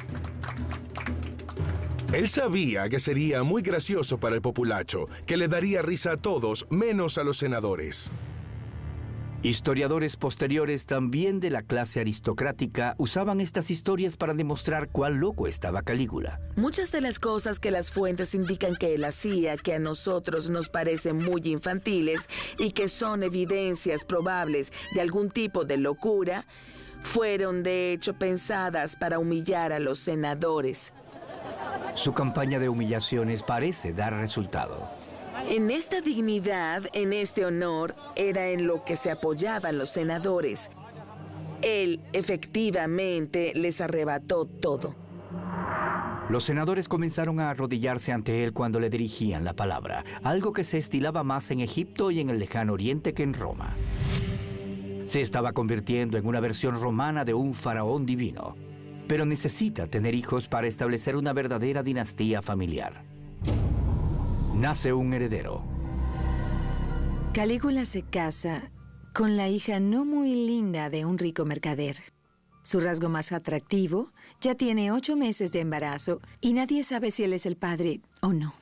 Él sabía que sería muy gracioso para el populacho, que le daría risa a todos, menos a los senadores. Historiadores posteriores, también de la clase aristocrática, usaban estas historias para demostrar cuán loco estaba Calígula. Muchas de las cosas que las fuentes indican que él hacía, que a nosotros nos parecen muy infantiles y que son evidencias probables de algún tipo de locura, fueron de hecho pensadas para humillar a los senadores. Su campaña de humillaciones parece dar resultado. En esta dignidad, en este honor, era en lo que se apoyaban los senadores. Él, efectivamente, les arrebató todo. Los senadores comenzaron a arrodillarse ante él cuando le dirigían la palabra, algo que se estilaba más en Egipto y en el lejano oriente que en Roma. Se estaba convirtiendo en una versión romana de un faraón divino, pero necesita tener hijos para establecer una verdadera dinastía familiar. Nace un heredero. Calígula se casa con la hija no muy linda de un rico mercader. Su rasgo más atractivo, ya tiene ocho meses de embarazo y nadie sabe si él es el padre o no.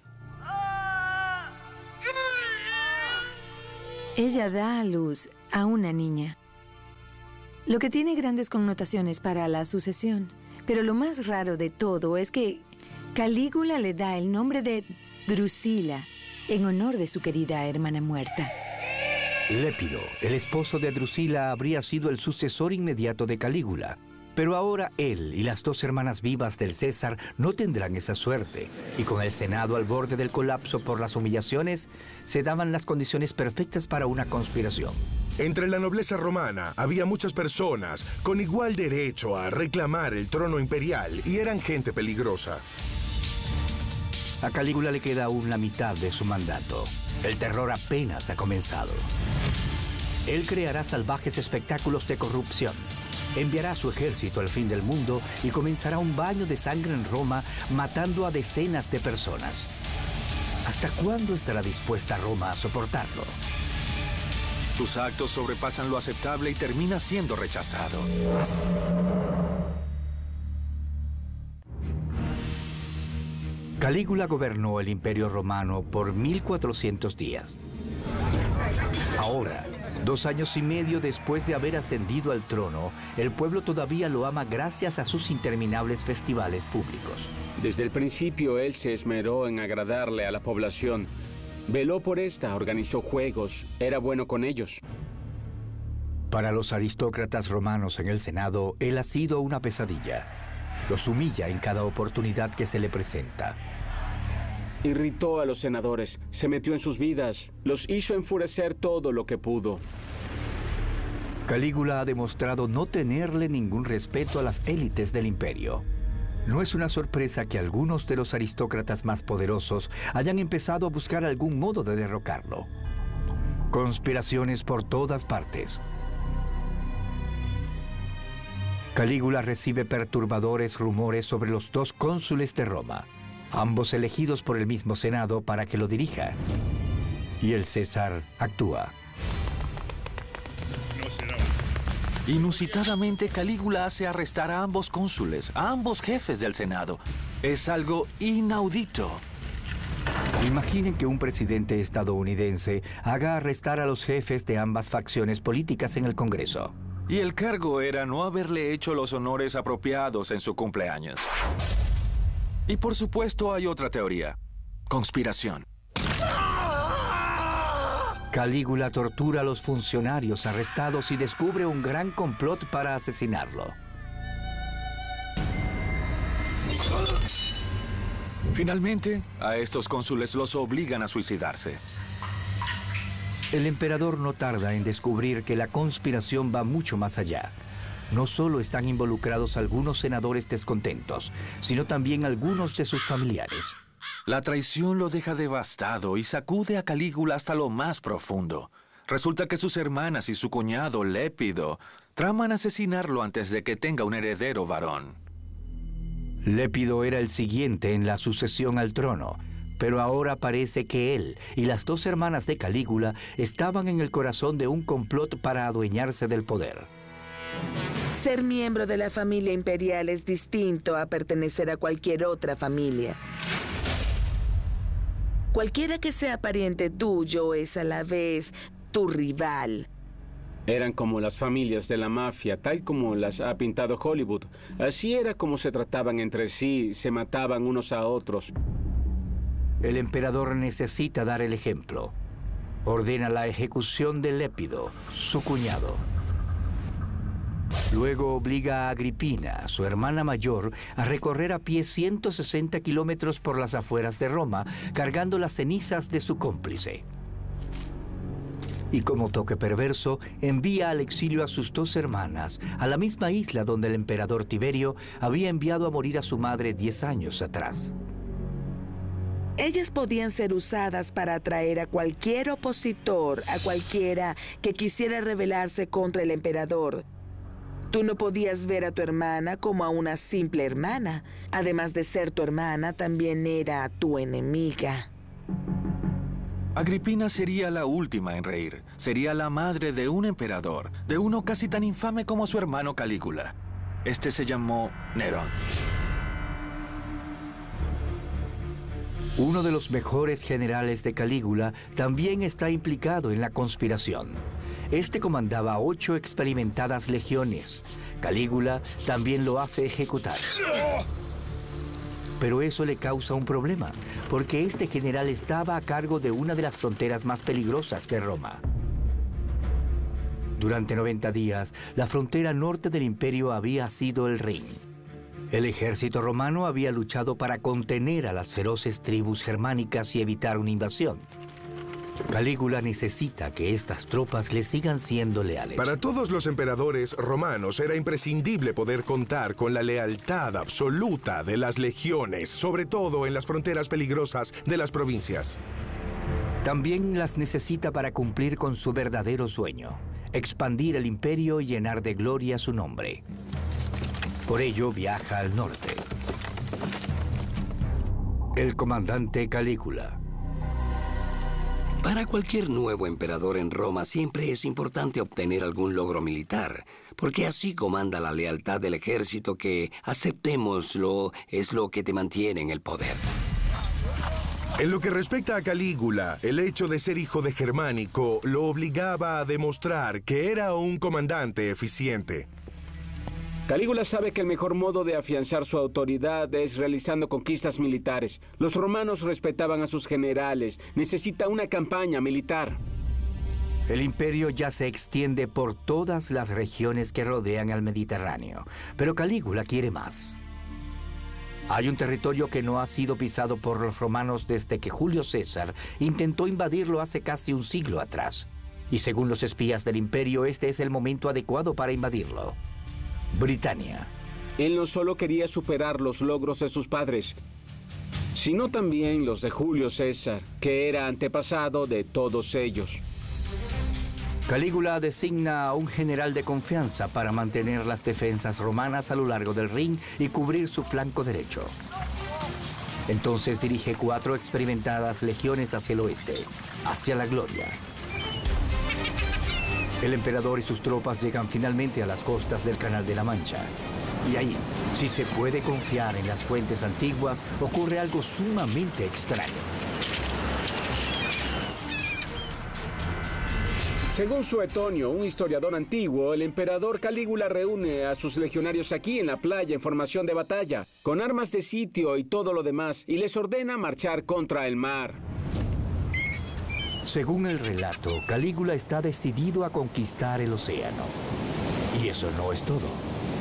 Ella da a luz a una niña, lo que tiene grandes connotaciones para la sucesión. Pero lo más raro de todo es que Calígula le da el nombre de Drusila en honor de su querida hermana muerta. Lépido, el esposo de Drusila, habría sido el sucesor inmediato de Calígula. Pero ahora él y las dos hermanas vivas del César no tendrán esa suerte, y con el Senado al borde del colapso por las humillaciones, se daban las condiciones perfectas para una conspiración. Entre la nobleza romana había muchas personas con igual derecho a reclamar el trono imperial y eran gente peligrosa. A Calígula le queda aún la mitad de su mandato. El terror apenas ha comenzado. Él creará salvajes espectáculos de corrupción. Enviará a su ejército al fin del mundo y comenzará un baño de sangre en Roma, matando a decenas de personas. ¿Hasta cuándo estará dispuesta Roma a soportarlo? Tus actos sobrepasan lo aceptable y terminas siendo rechazado. Calígula gobernó el Imperio Romano por mil cuatrocientos días. Ahora, dos años y medio después de haber ascendido al trono, el pueblo todavía lo ama gracias a sus interminables festivales públicos. Desde el principio él se esmeró en agradarle a la población. Veló por esta, organizó juegos, era bueno con ellos. Para los aristócratas romanos en el Senado, él ha sido una pesadilla. Los humilla en cada oportunidad que se le presenta. Irritó a los senadores, se metió en sus vidas, los hizo enfurecer todo lo que pudo. Calígula ha demostrado no tenerle ningún respeto a las élites del imperio. No es una sorpresa que algunos de los aristócratas más poderosos hayan empezado a buscar algún modo de derrocarlo. Conspiraciones por todas partes. Calígula recibe perturbadores rumores sobre los dos cónsules de Roma, ambos elegidos por el mismo Senado para que lo dirija. Y el César actúa. Inusitadamente, Calígula hace arrestar a ambos cónsules, a ambos jefes del Senado. Es algo inaudito. Imaginen que un presidente estadounidense haga arrestar a los jefes de ambas facciones políticas en el Congreso. Y el cargo era no haberle hecho los honores apropiados en su cumpleaños. Y por supuesto hay otra teoría. Conspiración. Calígula tortura a los funcionarios arrestados y descubre un gran complot para asesinarlo. Finalmente, a estos cónsules los obligan a suicidarse. El emperador no tarda en descubrir que la conspiración va mucho más allá. No solo están involucrados algunos senadores descontentos, sino también algunos de sus familiares. La traición lo deja devastado y sacude a Calígula hasta lo más profundo. Resulta que sus hermanas y su cuñado Lépido traman asesinarlo antes de que tenga un heredero varón. Lépido era el siguiente en la sucesión al trono, pero ahora parece que él y las dos hermanas de Calígula estaban en el corazón de un complot para adueñarse del poder. Ser miembro de la familia imperial es distinto a pertenecer a cualquier otra familia. Cualquiera que sea pariente tuyo es a la vez tu rival. Eran como las familias de la mafia, tal como las ha pintado Hollywood. Así era como se trataban entre sí, se mataban unos a otros. El emperador necesita dar el ejemplo. Ordena la ejecución de Lépido, su cuñado. Luego obliga a Agripina, su hermana mayor, a recorrer a pie ciento sesenta kilómetros por las afueras de Roma, cargando las cenizas de su cómplice. Y como toque perverso, envía al exilio a sus dos hermanas, a la misma isla donde el emperador Tiberio había enviado a morir a su madre diez años atrás. Ellas podían ser usadas para atraer a cualquier opositor, a cualquiera que quisiera rebelarse contra el emperador. Tú no podías ver a tu hermana como a una simple hermana. Además de ser tu hermana, también era tu enemiga. Agripina sería la última en reír. Sería la madre de un emperador, de uno casi tan infame como su hermano Calígula. Este se llamó Nerón. Uno de los mejores generales de Calígula también está implicado en la conspiración. Este comandaba ocho experimentadas legiones. Calígula también lo hace ejecutar. Pero eso le causa un problema, porque este general estaba a cargo de una de las fronteras más peligrosas de Roma. Durante noventa días, la frontera norte del imperio había sido el Rin. El ejército romano había luchado para contener a las feroces tribus germánicas y evitar una invasión. Calígula necesita que estas tropas le sigan siendo leales. Para todos los emperadores romanos era imprescindible poder contar con la lealtad absoluta de las legiones, sobre todo en las fronteras peligrosas de las provincias. También las necesita para cumplir con su verdadero sueño, expandir el imperio y llenar de gloria su nombre. Por ello viaja al norte. El comandante Calígula. Para cualquier nuevo emperador en Roma siempre es importante obtener algún logro militar, porque así comanda la lealtad del ejército que, aceptémoslo, es lo que te mantiene en el poder. En lo que respecta a Calígula, el hecho de ser hijo de Germánico lo obligaba a demostrar que era un comandante eficiente. Calígula sabe que el mejor modo de afianzar su autoridad es realizando conquistas militares. Los romanos respetaban a sus generales. Necesita una campaña militar. El imperio ya se extiende por todas las regiones que rodean al Mediterráneo, pero Calígula quiere más. Hay un territorio que no ha sido pisado por los romanos desde que Julio César intentó invadirlo hace casi un siglo atrás. Y según los espías del imperio, este es el momento adecuado para invadirlo. Britania. Él no solo quería superar los logros de sus padres, sino también los de Julio César, que era antepasado de todos ellos. Calígula designa a un general de confianza para mantener las defensas romanas a lo largo del Rin y cubrir su flanco derecho. Entonces dirige cuatro experimentadas legiones hacia el oeste, hacia la gloria. El emperador y sus tropas llegan finalmente a las costas del Canal de la Mancha. Y ahí, si se puede confiar en las fuentes antiguas, ocurre algo sumamente extraño. Según Suetonio, un historiador antiguo, el emperador Calígula reúne a sus legionarios aquí en la playa en formación de batalla, con armas de sitio y todo lo demás, y les ordena marchar contra el mar. Según el relato, Calígula está decidido a conquistar el océano. Y eso no es todo.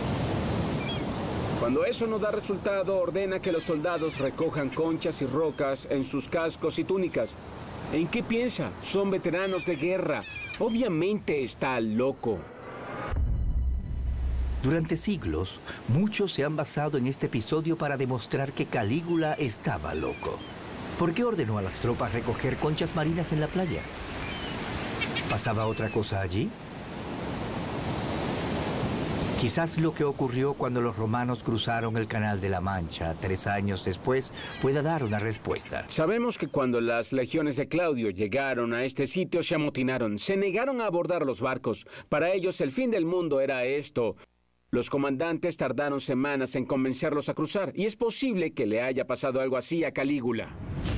Cuando eso no da resultado, ordena que los soldados recojan conchas y rocas en sus cascos y túnicas. ¿En qué piensa? Son veteranos de guerra. Obviamente está loco. Durante siglos, muchos se han basado en este episodio para demostrar que Calígula estaba loco. ¿Por qué ordenó a las tropas recoger conchas marinas en la playa? ¿Pasaba otra cosa allí? Quizás lo que ocurrió cuando los romanos cruzaron el Canal de la Mancha tres años después pueda dar una respuesta. Sabemos que cuando las legiones de Claudio llegaron a este sitio se amotinaron, se negaron a abordar los barcos. Para ellos el fin del mundo era esto. Los comandantes tardaron semanas en convencerlos a cruzar, y es posible que le haya pasado algo así a Calígula.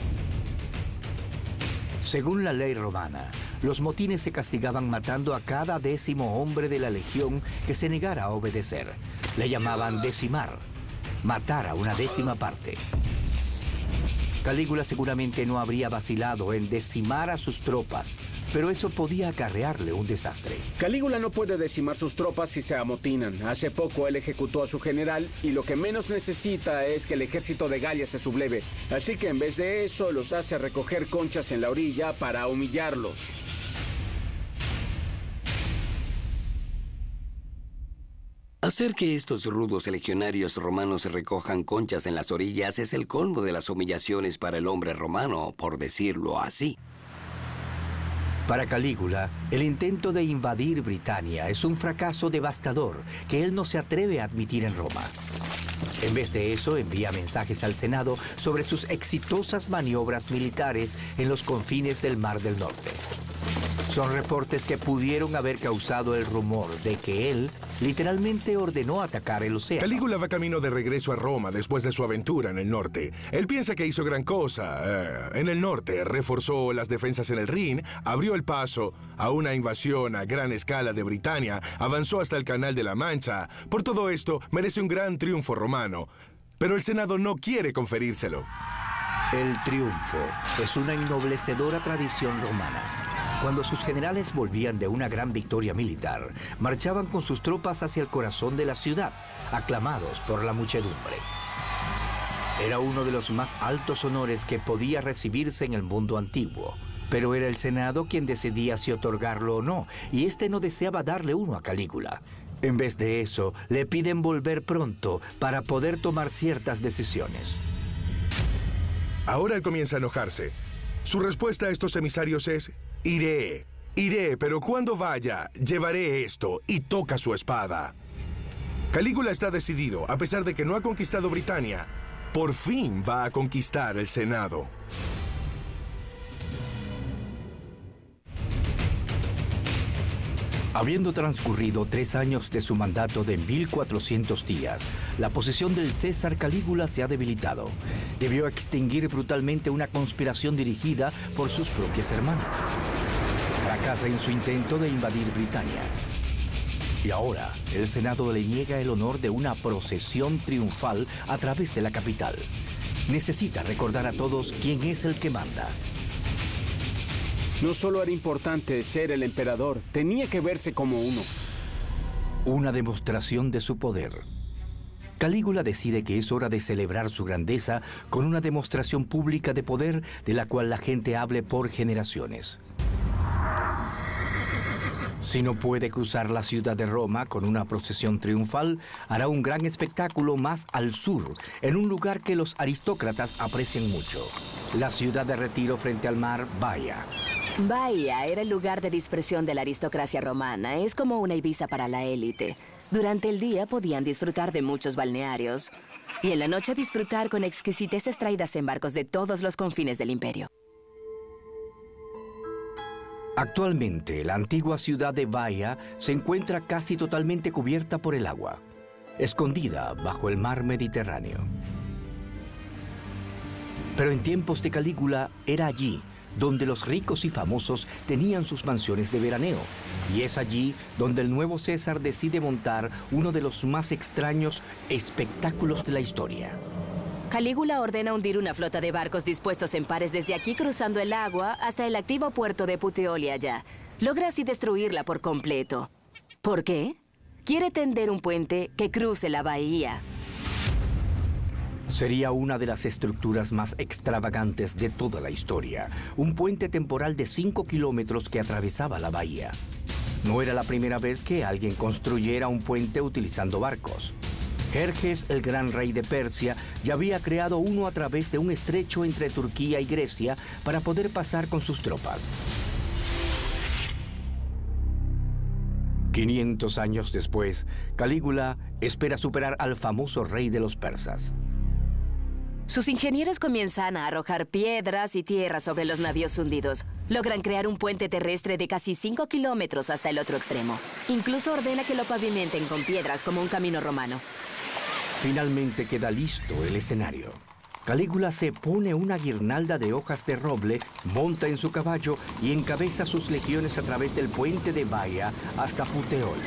Según la ley romana, los motines se castigaban matando a cada décimo hombre de la legión que se negara a obedecer. Le llamaban decimar, matar a una décima parte. Calígula seguramente no habría vacilado en decimar a sus tropas, pero eso podía acarrearle un desastre. Calígula no puede decimar sus tropas si se amotinan. Hace poco él ejecutó a su general y lo que menos necesita es que el ejército de Galia se subleve. Así que en vez de eso los hace recoger conchas en la orilla para humillarlos. Hacer que estos rudos legionarios romanos recojan conchas en las orillas es el colmo de las humillaciones para el hombre romano, por decirlo así. Para Calígula, el intento de invadir Britania es un fracaso devastador que él no se atreve a admitir en Roma. En vez de eso, envía mensajes al Senado sobre sus exitosas maniobras militares en los confines del Mar del Norte. Son reportes que pudieron haber causado el rumor de que él literalmente ordenó atacar el océano. Calígula va camino de regreso a Roma después de su aventura en el norte. Él piensa que hizo gran cosa. Eh, en el norte reforzó las defensas en el Rin, abrió el paso a una invasión a gran escala de Britania, avanzó hasta el Canal de la Mancha. Por todo esto, merece un gran triunfo romano. Pero el Senado no quiere conferírselo. El triunfo es una ennoblecedora tradición romana. Cuando sus generales volvían de una gran victoria militar, marchaban con sus tropas hacia el corazón de la ciudad, aclamados por la muchedumbre. Era uno de los más altos honores que podía recibirse en el mundo antiguo. Pero era el Senado quien decidía si otorgarlo o no, y este no deseaba darle uno a Calígula. En vez de eso, le piden volver pronto para poder tomar ciertas decisiones. Ahora él comienza a enojarse. Su respuesta a estos emisarios es: iré, iré, pero cuando vaya, llevaré esto, y toca su espada. Calígula está decidido, a pesar de que no ha conquistado Britania, por fin va a conquistar el Senado. Habiendo transcurrido tres años de su mandato de mil cuatrocientos días, la posición del César Calígula se ha debilitado. Debió extinguir brutalmente una conspiración dirigida por sus propias hermanas. Fracasa en su intento de invadir Britania. Y ahora, el Senado le niega el honor de una procesión triunfal a través de la capital. Necesita recordar a todos quién es el que manda. No solo era importante ser el emperador, tenía que verse como uno. Una demostración de su poder. Calígula decide que es hora de celebrar su grandeza con una demostración pública de poder de la cual la gente hable por generaciones. Si no puede cruzar la ciudad de Roma con una procesión triunfal, hará un gran espectáculo más al sur, en un lugar que los aristócratas aprecian mucho. La ciudad de retiro frente al mar, Baia. Baia era el lugar de dispersión de la aristocracia romana. Es como una Ibiza para la élite. Durante el día podían disfrutar de muchos balnearios. Y en la noche disfrutar con exquisiteces traídas en barcos de todos los confines del imperio. Actualmente, la antigua ciudad de Baia se encuentra casi totalmente cubierta por el agua, escondida bajo el mar Mediterráneo. Pero en tiempos de Calígula era allí donde los ricos y famosos tenían sus mansiones de veraneo. Y es allí donde el nuevo César decide montar uno de los más extraños espectáculos de la historia. Calígula ordena hundir una flota de barcos dispuestos en pares desde aquí cruzando el agua hasta el activo puerto de Puteoli allá. Logra así destruirla por completo. ¿Por qué? Quiere tender un puente que cruce la bahía. Sería una de las estructuras más extravagantes de toda la historia. Un puente temporal de cinco kilómetros que atravesaba la bahía. No era la primera vez que alguien construyera un puente utilizando barcos. Jerjes, el gran rey de Persia, ya había creado uno a través de un estrecho entre Turquía y Grecia para poder pasar con sus tropas. quinientos años después, Calígula espera superar al famoso rey de los persas. Sus ingenieros comienzan a arrojar piedras y tierra sobre los navíos hundidos. Logran crear un puente terrestre de casi cinco kilómetros hasta el otro extremo. Incluso ordena que lo pavimenten con piedras como un camino romano. Finalmente queda listo el escenario. Calígula se pone una guirnalda de hojas de roble, monta en su caballo y encabeza sus legiones a través del puente de Baia hasta Puteoli.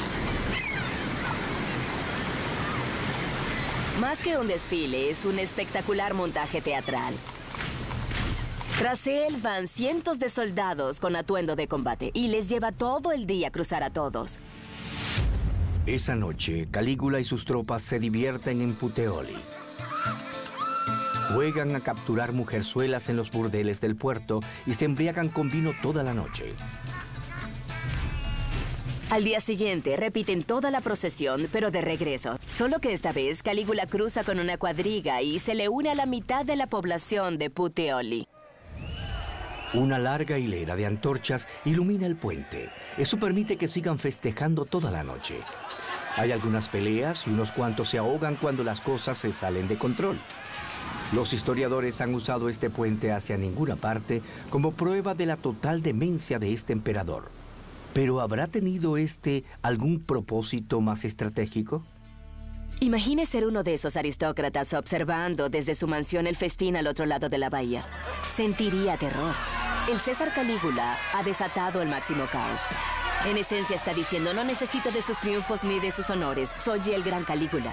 Más que un desfile, es un espectacular montaje teatral. Tras él van cientos de soldados con atuendo de combate y les lleva todo el día cruzar a todos. Esa noche, Calígula y sus tropas se divierten en Puteoli. Juegan a capturar mujerzuelas en los burdeles del puerto y se embriagan con vino toda la noche. Al día siguiente repiten toda la procesión, pero de regreso. Solo que esta vez Calígula cruza con una cuadriga y se le une a la mitad de la población de Puteoli. Una larga hilera de antorchas ilumina el puente. Eso permite que sigan festejando toda la noche. Hay algunas peleas y unos cuantos se ahogan cuando las cosas se salen de control. Los historiadores han usado este puente hacia ninguna parte como prueba de la total demencia de este emperador. ¿Pero habrá tenido este algún propósito más estratégico? Imagine ser uno de esos aristócratas observando desde su mansión el festín al otro lado de la bahía. Sentiría terror. El César Calígula ha desatado el máximo caos. En esencia está diciendo, no necesito de sus triunfos ni de sus honores. Soy el gran Calígula.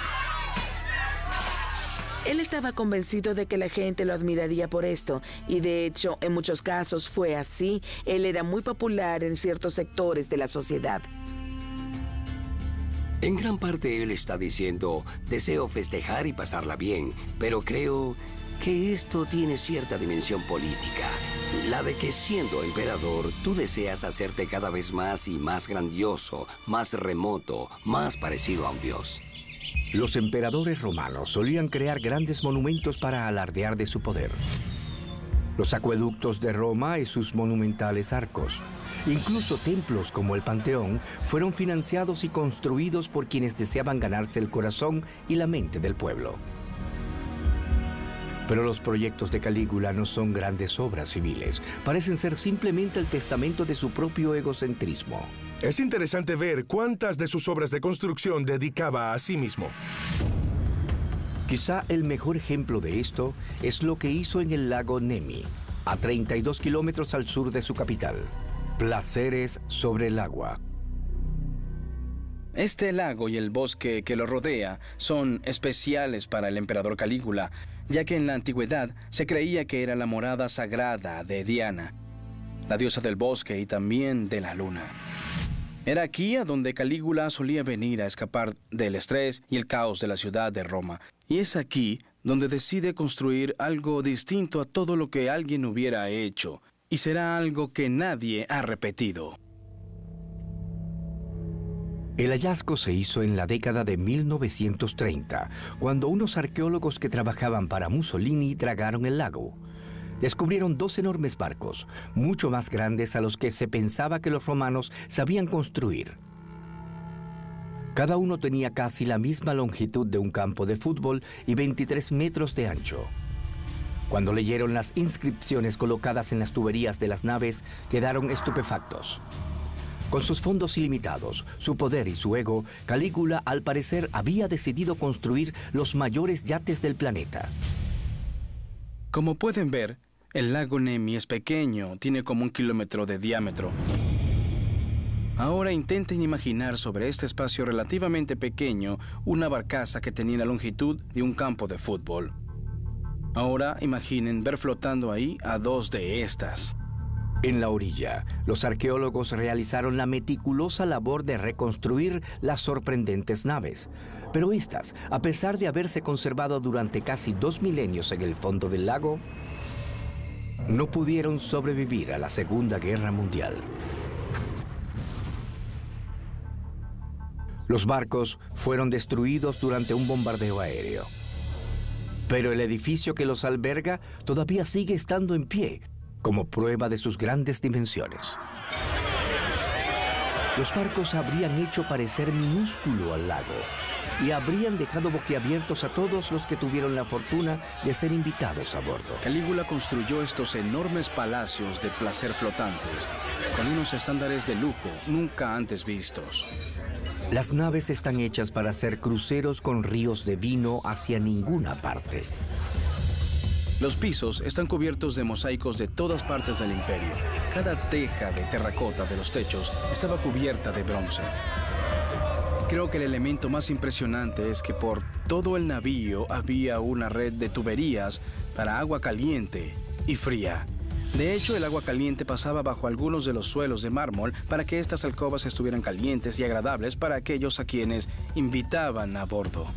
Él estaba convencido de que la gente lo admiraría por esto, y de hecho, en muchos casos fue así. Él era muy popular en ciertos sectores de la sociedad. En gran parte él está diciendo, deseo festejar y pasarla bien, pero creo que esto tiene cierta dimensión política. La de que siendo emperador, tú deseas hacerte cada vez más y más grandioso, más remoto, más parecido a un dios. Los emperadores romanos solían crear grandes monumentos para alardear de su poder. Los acueductos de Roma y sus monumentales arcos. Incluso templos como el Panteón fueron financiados y construidos por quienes deseaban ganarse el corazón y la mente del pueblo. Pero los proyectos de Calígula no son grandes obras civiles. Parecen ser simplemente el testamento de su propio egocentrismo. Es interesante ver cuántas de sus obras de construcción dedicaba a sí mismo. Quizá el mejor ejemplo de esto es lo que hizo en el lago Nemi, a treinta y dos kilómetros al sur de su capital. Placeres sobre el agua. Este lago y el bosque que lo rodea son especiales para el emperador Calígula, ya que en la antigüedad se creía que era la morada sagrada de Diana, la diosa del bosque y también de la luna. Era aquí a donde Calígula solía venir a escapar del estrés y el caos de la ciudad de Roma. Y es aquí donde decide construir algo distinto a todo lo que alguien hubiera hecho, y será algo que nadie ha repetido. El hallazgo se hizo en la década de mil novecientos treinta, cuando unos arqueólogos que trabajaban para Mussolini dragaron el lago. Descubrieron dos enormes barcos, mucho más grandes a los que se pensaba que los romanos sabían construir. Cada uno tenía casi la misma longitud de un campo de fútbol y veintitrés metros de ancho. Cuando leyeron las inscripciones colocadas en las tuberías de las naves, quedaron estupefactos. Con sus fondos ilimitados, su poder y su ego, Calígula, al parecer, había decidido construir los mayores yates del planeta. Como pueden ver, el lago Nemi es pequeño, tiene como un kilómetro de diámetro. Ahora intenten imaginar sobre este espacio relativamente pequeño una barcaza que tenía la longitud de un campo de fútbol. Ahora imaginen ver flotando ahí a dos de estas. En la orilla, los arqueólogos realizaron la meticulosa labor de reconstruir las sorprendentes naves. Pero estas, a pesar de haberse conservado durante casi dos milenios en el fondo del lago, no pudieron sobrevivir a la Segunda Guerra Mundial. Los barcos fueron destruidos durante un bombardeo aéreo. Pero el edificio que los alberga todavía sigue estando en pie, como prueba de sus grandes dimensiones. Los barcos habrían hecho parecer minúsculo al lago y habrían dejado boquiabiertos a todos los que tuvieron la fortuna de ser invitados a bordo. Calígula construyó estos enormes palacios de placer flotantes, con unos estándares de lujo nunca antes vistos. Las naves están hechas para hacer cruceros con ríos de vino hacia ninguna parte. Los pisos están cubiertos de mosaicos de todas partes del imperio. Cada teja de terracota de los techos estaba cubierta de bronce. Creo que el elemento más impresionante es que por todo el navío había una red de tuberías para agua caliente y fría. De hecho, el agua caliente pasaba bajo algunos de los suelos de mármol para que estas alcobas estuvieran calientes y agradables para aquellos a quienes invitaban a bordo.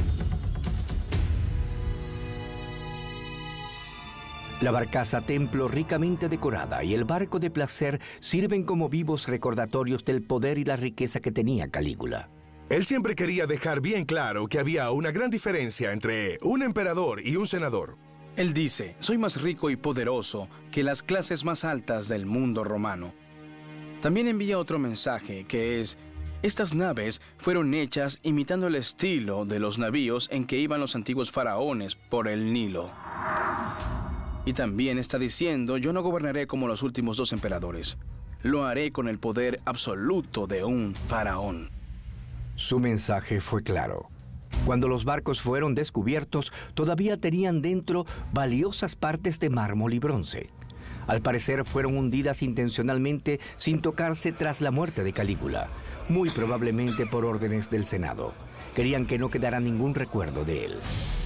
La barcaza templo ricamente decorada y el barco de placer sirven como vivos recordatorios del poder y la riqueza que tenía Calígula. Él siempre quería dejar bien claro que había una gran diferencia entre un emperador y un senador. Él dice, soy más rico y poderoso que las clases más altas del mundo romano. También envía otro mensaje que es, estas naves fueron hechas imitando el estilo de los navíos en que iban los antiguos faraones por el Nilo. Y también está diciendo, yo no gobernaré como los últimos dos emperadores. Lo haré con el poder absoluto de un faraón. Su mensaje fue claro. Cuando los barcos fueron descubiertos, todavía tenían dentro valiosas partes de mármol y bronce. Al parecer fueron hundidas intencionalmente sin tocarse tras la muerte de Calígula, muy probablemente por órdenes del Senado. Querían que no quedara ningún recuerdo de él.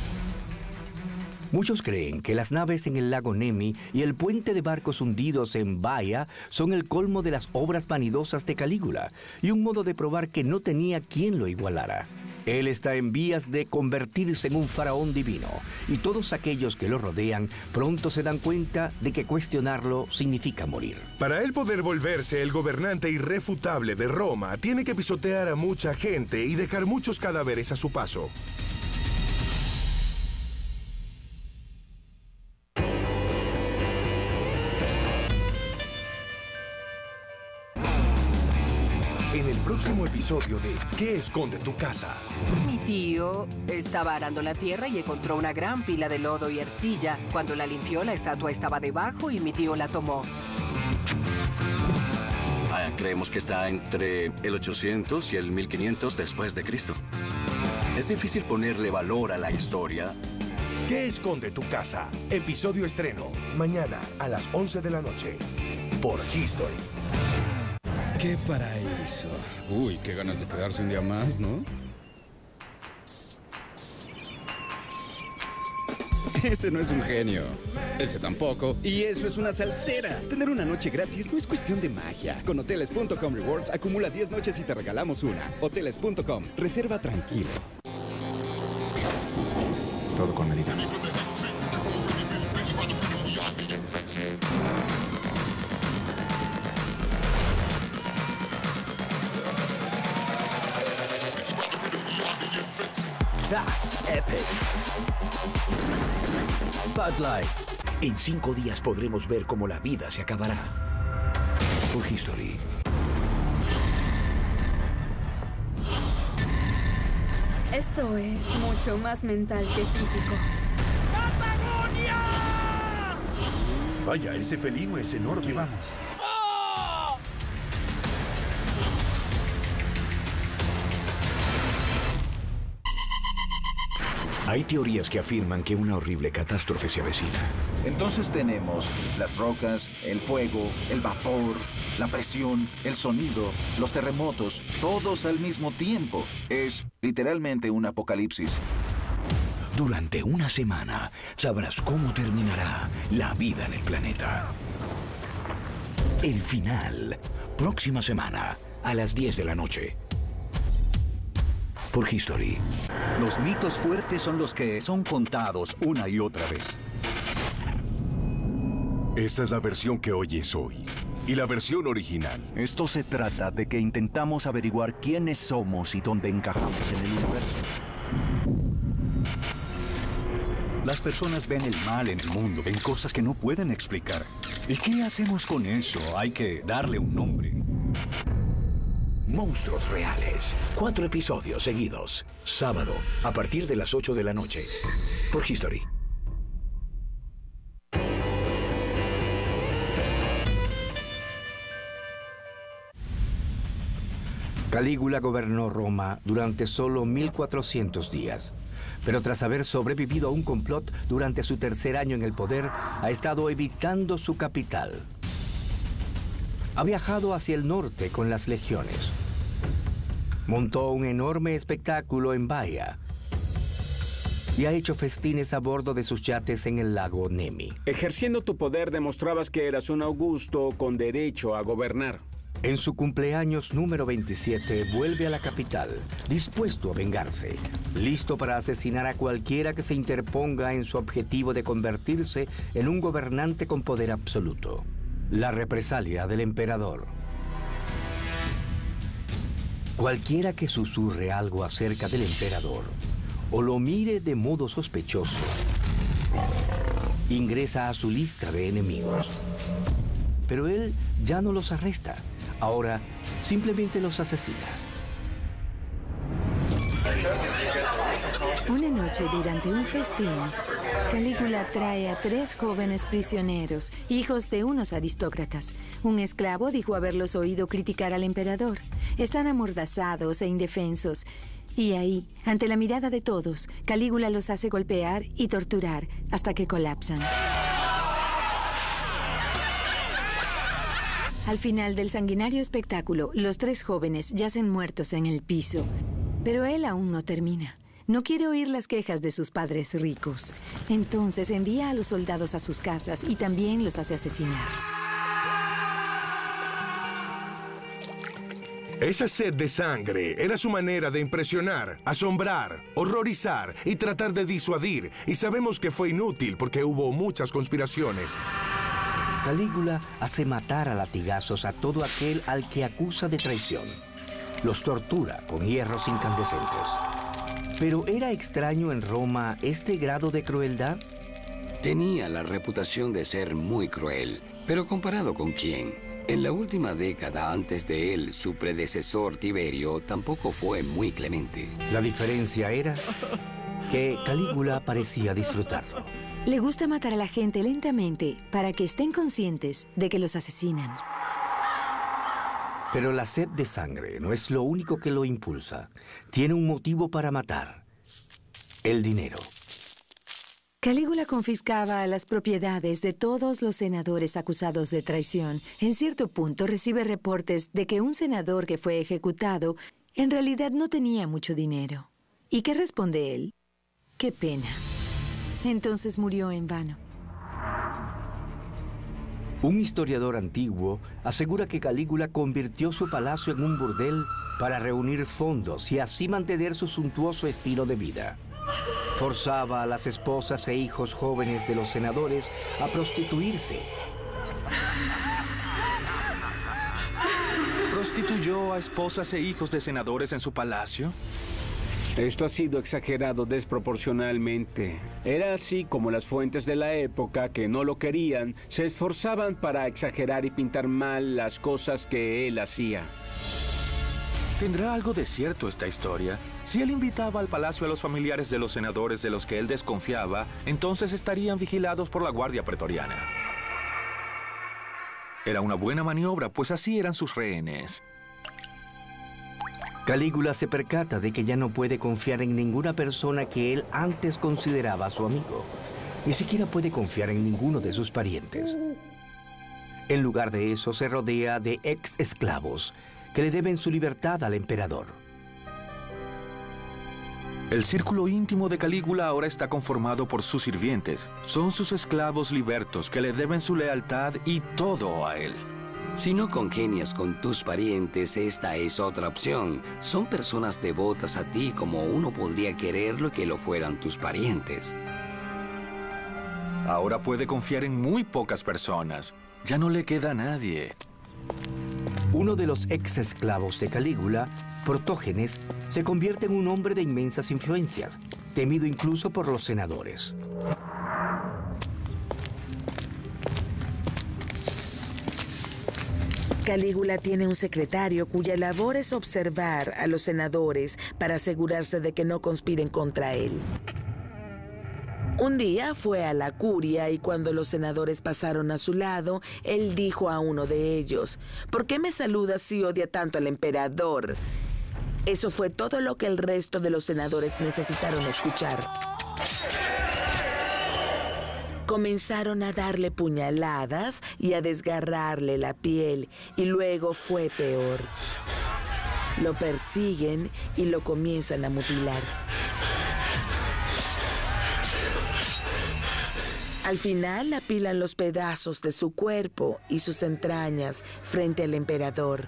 Muchos creen que las naves en el lago Nemi y el puente de barcos hundidos en Baia son el colmo de las obras vanidosas de Calígula y un modo de probar que no tenía quien lo igualara. Él está en vías de convertirse en un faraón divino y todos aquellos que lo rodean pronto se dan cuenta de que cuestionarlo significa morir. Para él poder volverse el gobernante irrefutable de Roma, tiene que pisotear a mucha gente y dejar muchos cadáveres a su paso. próximo episodio de ¿Qué esconde tu casa? Mi tío estaba arando la tierra y encontró una gran pila de lodo y arcilla. Cuando la limpió, la estatua estaba debajo y mi tío la tomó. Ah, creemos que está entre el ochocientos y el mil quinientos después de Cristo. Es difícil ponerle valor a la historia. ¿Qué esconde tu casa? Episodio estreno, mañana a las once de la noche, por History. ¡Qué paraíso! Uy, qué ganas de quedarse un día más, ¿no? Ese no es un genio. Ese tampoco. Y eso es una salsera. Tener una noche gratis no es cuestión de magia. Con Hoteles punto com Rewards acumula diez noches y te regalamos una. Hoteles punto com. Reserva tranquilo. Todo con medida. That's epic. Bud Light. En cinco días podremos ver cómo la vida se acabará. Por History. Esto es mucho más mental que físico. ¡Patagonia! Vaya, ese felino es enorme. Vamos. Hay teorías que afirman que una horrible catástrofe se avecina. Entonces tenemos las rocas, el fuego, el vapor, la presión, el sonido, los terremotos, todos al mismo tiempo. Es literalmente un apocalipsis. Durante una semana sabrás cómo terminará la vida en el planeta. El final, próxima semana, a las diez de la noche. Por History. Los mitos fuertes son los que son contados una y otra vez. Esta es la versión que oyes hoy. Y la versión original. Esto se trata de que intentamos averiguar quiénes somos y dónde encajamos en el universo. Las personas ven el mal en el mundo, ven cosas que no pueden explicar. ¿Y qué hacemos con eso? Hay que darle un nombre. Monstruos reales. Cuatro episodios seguidos. Sábado, a partir de las ocho de la noche. Por History. Calígula gobernó Roma durante solo mil cuatrocientos días. Pero tras haber sobrevivido a un complot durante su tercer año en el poder, ha estado evitando su capital. Ha viajado hacia el norte con las legiones. Montó un enorme espectáculo en Baia y ha hecho festines a bordo de sus yates en el lago Nemi. Ejerciendo tu poder demostrabas que eras un augusto con derecho a gobernar. En su cumpleaños número veintisiete vuelve a la capital, dispuesto a vengarse, listo para asesinar a cualquiera que se interponga en su objetivo de convertirse en un gobernante con poder absoluto. La represalia del emperador. Cualquiera que susurre algo acerca del emperador o lo mire de modo sospechoso, ingresa a su lista de enemigos. Pero él ya no los arresta, ahora simplemente los asesina. Una noche durante un festín, Calígula trae a tres jóvenes prisioneros, hijos de unos aristócratas. Un esclavo dijo haberlos oído criticar al emperador. Están amordazados e indefensos. Y ahí, ante la mirada de todos, Calígula los hace golpear y torturar hasta que colapsan. Al final del sanguinario espectáculo, los tres jóvenes yacen muertos en el piso. Pero él aún no termina. No quiere oír las quejas de sus padres ricos. Entonces envía a los soldados a sus casas y también los hace asesinar. Esa sed de sangre era su manera de impresionar, asombrar, horrorizar y tratar de disuadir. Y sabemos que fue inútil porque hubo muchas conspiraciones. Calígula hace matar a latigazos a todo aquel al que acusa de traición. Los tortura con hierros incandescentes. ¿Pero era extraño en Roma este grado de crueldad? Tenía la reputación de ser muy cruel, pero ¿comparado con quién? En la última década antes de él, su predecesor Tiberio tampoco fue muy clemente. La diferencia era que Calígula parecía disfrutarlo. Le gusta matar a la gente lentamente para que estén conscientes de que los asesinan. Pero la sed de sangre no es lo único que lo impulsa. Tiene un motivo para matar: el dinero. Calígula confiscaba las propiedades de todos los senadores acusados de traición. En cierto punto recibe reportes de que un senador que fue ejecutado en realidad no tenía mucho dinero. ¿Y qué responde él? ¡Qué pena! Entonces murió en vano. Un historiador antiguo asegura que Calígula convirtió su palacio en un burdel para reunir fondos y así mantener su suntuoso estilo de vida. Forzaba a las esposas e hijos jóvenes de los senadores a prostituirse. ¿Prostituyó a esposas e hijos de senadores en su palacio? Esto ha sido exagerado desproporcionalmente. Era así como las fuentes de la época, que no lo querían, se esforzaban para exagerar y pintar mal las cosas que él hacía. ¿Tendrá algo de cierto esta historia? Si él invitaba al palacio a los familiares de los senadores de los que él desconfiaba, entonces estarían vigilados por la guardia pretoriana. Era una buena maniobra, pues así eran sus rehenes. Calígula se percata de que ya no puede confiar en ninguna persona que él antes consideraba su amigo. Ni siquiera puede confiar en ninguno de sus parientes. En lugar de eso, se rodea de ex esclavos que le deben su libertad al emperador. El círculo íntimo de Calígula ahora está conformado por sus sirvientes. Son sus esclavos libertos que le deben su lealtad y todo a él. Si no congenias con tus parientes, esta es otra opción. Son personas devotas a ti como uno podría quererlo que lo fueran tus parientes. Ahora puede confiar en muy pocas personas. Ya no le queda a nadie. Uno de los ex esclavos de Calígula, Protógenes, se convierte en un hombre de inmensas influencias, temido incluso por los senadores. Calígula tiene un secretario cuya labor es observar a los senadores para asegurarse de que no conspiren contra él. Un día fue a la curia y cuando los senadores pasaron a su lado, él dijo a uno de ellos: ¿por qué me saludas si odia tanto al emperador? Eso fue todo lo que el resto de los senadores necesitaron escuchar. Comenzaron a darle puñaladas y a desgarrarle la piel, y luego fue peor. Lo persiguen y lo comienzan a mutilar. Al final apilan los pedazos de su cuerpo y sus entrañas frente al emperador.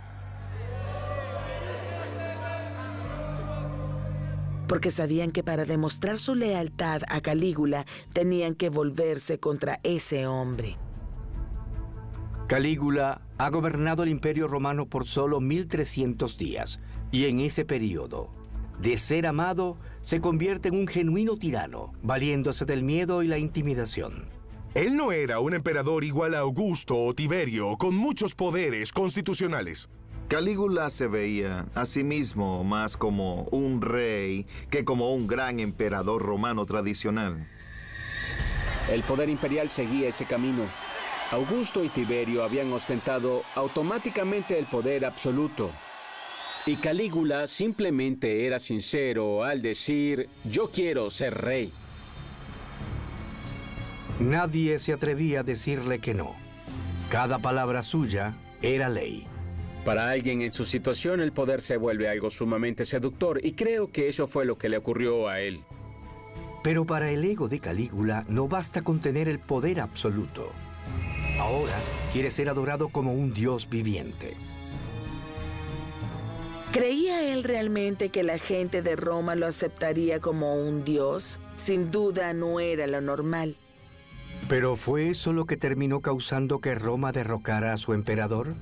Porque sabían que para demostrar su lealtad a Calígula tenían que volverse contra ese hombre. Calígula ha gobernado el Imperio Romano por solo mil trescientos días, y en ese periodo, de ser amado, se convierte en un genuino tirano, valiéndose del miedo y la intimidación. Él no era un emperador igual a Augusto o Tiberio, con muchos poderes constitucionales. Calígula se veía a sí mismo más como un rey que como un gran emperador romano tradicional. El poder imperial seguía ese camino. Augusto y Tiberio habían ostentado automáticamente el poder absoluto. Y Calígula simplemente era sincero al decir: yo quiero ser rey. Nadie se atrevía a decirle que no. Cada palabra suya era ley. Para alguien en su situación, el poder se vuelve algo sumamente seductor, y creo que eso fue lo que le ocurrió a él. Pero para el ego de Calígula no basta con tener el poder absoluto. Ahora quiere ser adorado como un dios viviente. ¿Creía él realmente que la gente de Roma lo aceptaría como un dios? Sin duda no era lo normal. ¿Pero fue eso lo que terminó causando que Roma derrocara a su emperador?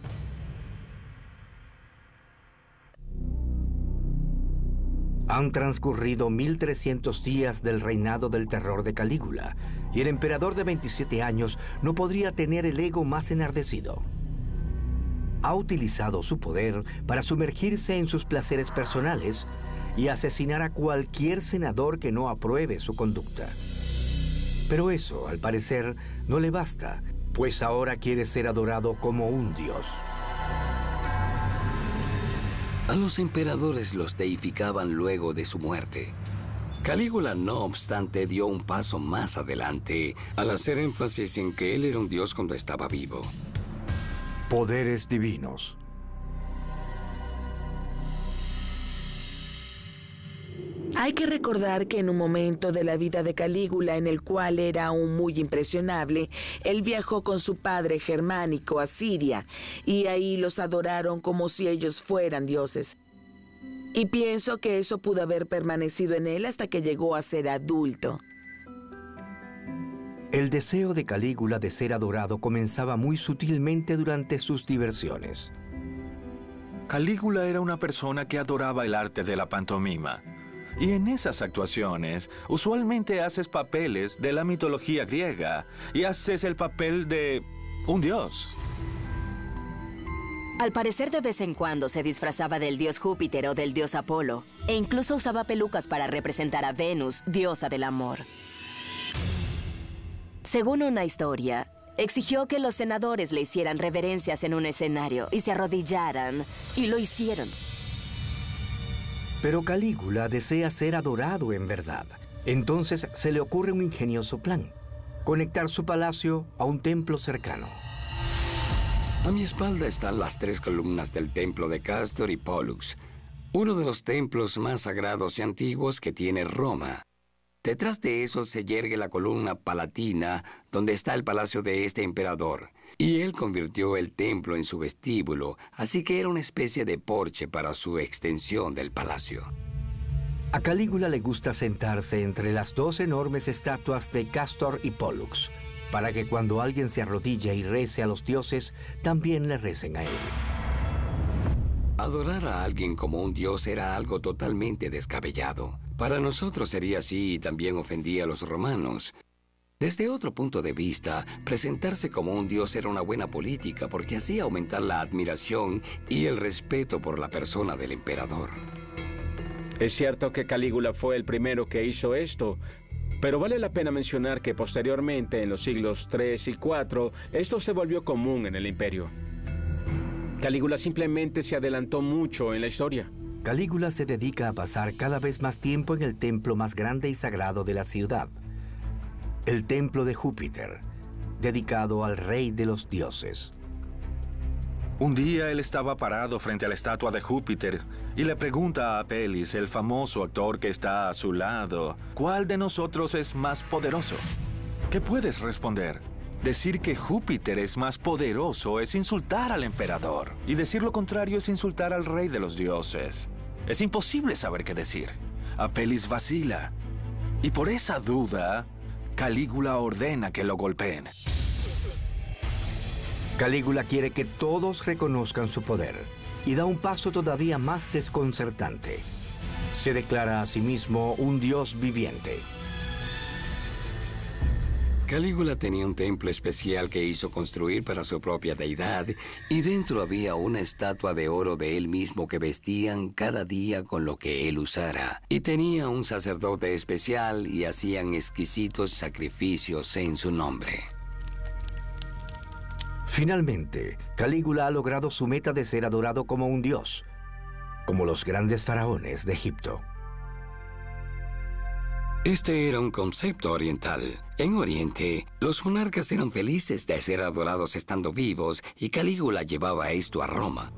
Han transcurrido mil trescientos días del reinado del terror de Calígula, y el emperador de veintisiete años no podría tener el ego más enardecido. ha utilizado su poder para sumergirse en sus placeres personales y asesinar a cualquier senador que no apruebe su conducta. Pero eso, al parecer, no le basta, pues ahora quiere ser adorado como un dios. A los emperadores los deificaban luego de su muerte. Calígula, no obstante, dio un paso más adelante al hacer énfasis en que él era un dios cuando estaba vivo. Poderes divinos. Hay que recordar que en un momento de la vida de Calígula en el cual era aún muy impresionable, él viajó con su padre Germánico a Siria y ahí los adoraron como si ellos fueran dioses. Y pienso que eso pudo haber permanecido en él hasta que llegó a ser adulto. El deseo de Calígula de ser adorado comenzaba muy sutilmente durante sus diversiones. Calígula era una persona que adoraba el arte de la pantomima. Y en esas actuaciones, usualmente haces papeles de la mitología griega y haces el papel de un dios. Al parecer, de vez en cuando se disfrazaba del dios Júpiter o del dios Apolo, e incluso usaba pelucas para representar a Venus, diosa del amor. Según una historia, exigió que los senadores le hicieran reverencias en un escenario y se arrodillaran, y lo hicieron. Pero Calígula desea ser adorado en verdad. Entonces se le ocurre un ingenioso plan: conectar su palacio a un templo cercano. A mi espalda están las tres columnas del templo de Castor y Pollux, uno de los templos más sagrados y antiguos que tiene Roma. Detrás de eso se yergue la columna palatina, donde está el palacio de este emperador. Y él convirtió el templo en su vestíbulo, así que era una especie de porche para su extensión del palacio. A Calígula le gusta sentarse entre las dos enormes estatuas de Castor y Pollux, para que cuando alguien se arrodille y rece a los dioses, también le recen a él. Adorar a alguien como un dios era algo totalmente descabellado. Para nosotros sería así y también ofendía a los romanos. Desde otro punto de vista, presentarse como un dios era una buena política porque hacía aumentar la admiración y el respeto por la persona del emperador. Es cierto que Calígula fue el primero que hizo esto, pero vale la pena mencionar que posteriormente, en los siglos tres y cuatro, esto se volvió común en el imperio. Calígula simplemente se adelantó mucho en la historia. Calígula se dedica a pasar cada vez más tiempo en el templo más grande y sagrado de la ciudad, el templo de Júpiter, dedicado al rey de los dioses. Un día él estaba parado frente a la estatua de Júpiter y le pregunta a Apeles, el famoso actor que está a su lado, ¿cuál de nosotros es más poderoso? ¿Qué puedes responder? Decir que Júpiter es más poderoso es insultar al emperador, y decir lo contrario es insultar al rey de los dioses. Es imposible saber qué decir. Apeles vacila, y por esa duda, Calígula ordena que lo golpeen. Calígula quiere que todos reconozcan su poder y da un paso todavía más desconcertante. Se declara a sí mismo un dios viviente. Calígula tenía un templo especial que hizo construir para su propia deidad, y dentro había una estatua de oro de él mismo que vestían cada día con lo que él usara. Y tenía un sacerdote especial y hacían exquisitos sacrificios en su nombre. Finalmente, Calígula ha logrado su meta de ser adorado como un dios, como los grandes faraones de Egipto. Este era un concepto oriental. En Oriente, los monarcas eran felices de ser adorados estando vivos, y Calígula llevaba esto a Roma.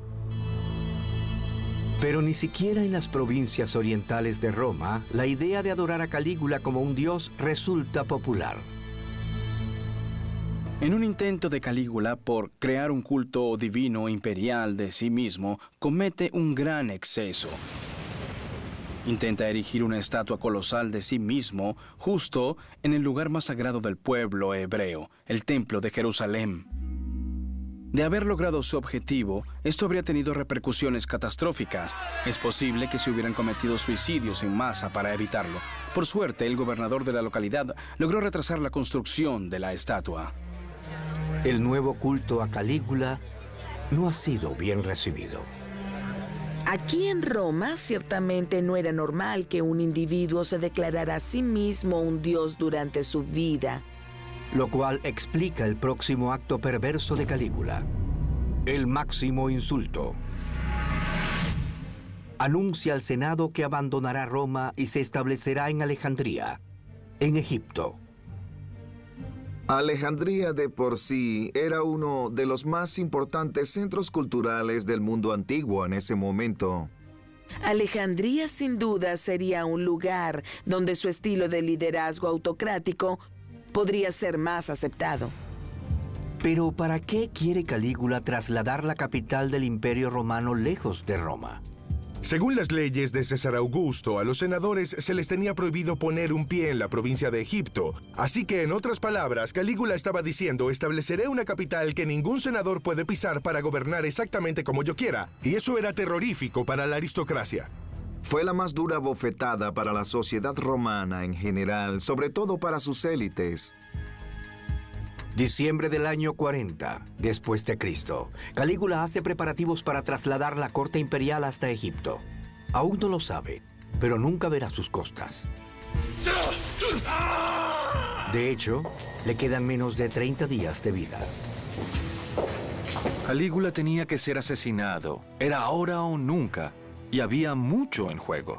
Pero ni siquiera en las provincias orientales de Roma, la idea de adorar a Calígula como un dios resulta popular. En un intento de Calígula por crear un culto divino imperial de sí mismo, comete un gran exceso. Intenta erigir una estatua colosal de sí mismo justo en el lugar más sagrado del pueblo hebreo, el Templo de Jerusalén. De haber logrado su objetivo, esto habría tenido repercusiones catastróficas. Es posible que se hubieran cometido suicidios en masa para evitarlo. Por suerte, el gobernador de la localidad logró retrasar la construcción de la estatua. El nuevo culto a Calígula no ha sido bien recibido. Aquí en Roma, ciertamente no era normal que un individuo se declarara a sí mismo un dios durante su vida. Lo cual explica el próximo acto perverso de Calígula. El máximo insulto. Anuncia al Senado que abandonará Roma y se establecerá en Alejandría, en Egipto. Alejandría de por sí era uno de los más importantes centros culturales del mundo antiguo en ese momento. Alejandría sin duda sería un lugar donde su estilo de liderazgo autocrático podría ser más aceptado. Pero ¿para qué quiere Calígula trasladar la capital del Imperio Romano lejos de Roma? Según las leyes de César Augusto, a los senadores se les tenía prohibido poner un pie en la provincia de Egipto. Así que, en otras palabras, Calígula estaba diciendo: estableceré una capital que ningún senador puede pisar para gobernar exactamente como yo quiera. Y eso era terrorífico para la aristocracia. Fue la más dura bofetada para la sociedad romana en general, sobre todo para sus élites. Diciembre del año cuarenta, después de Cristo. Calígula hace preparativos para trasladar la corte imperial hasta Egipto. Aún no lo sabe, pero nunca verá sus costas. De hecho, le quedan menos de treinta días de vida. Calígula tenía que ser asesinado. Era ahora o nunca. Y había mucho en juego.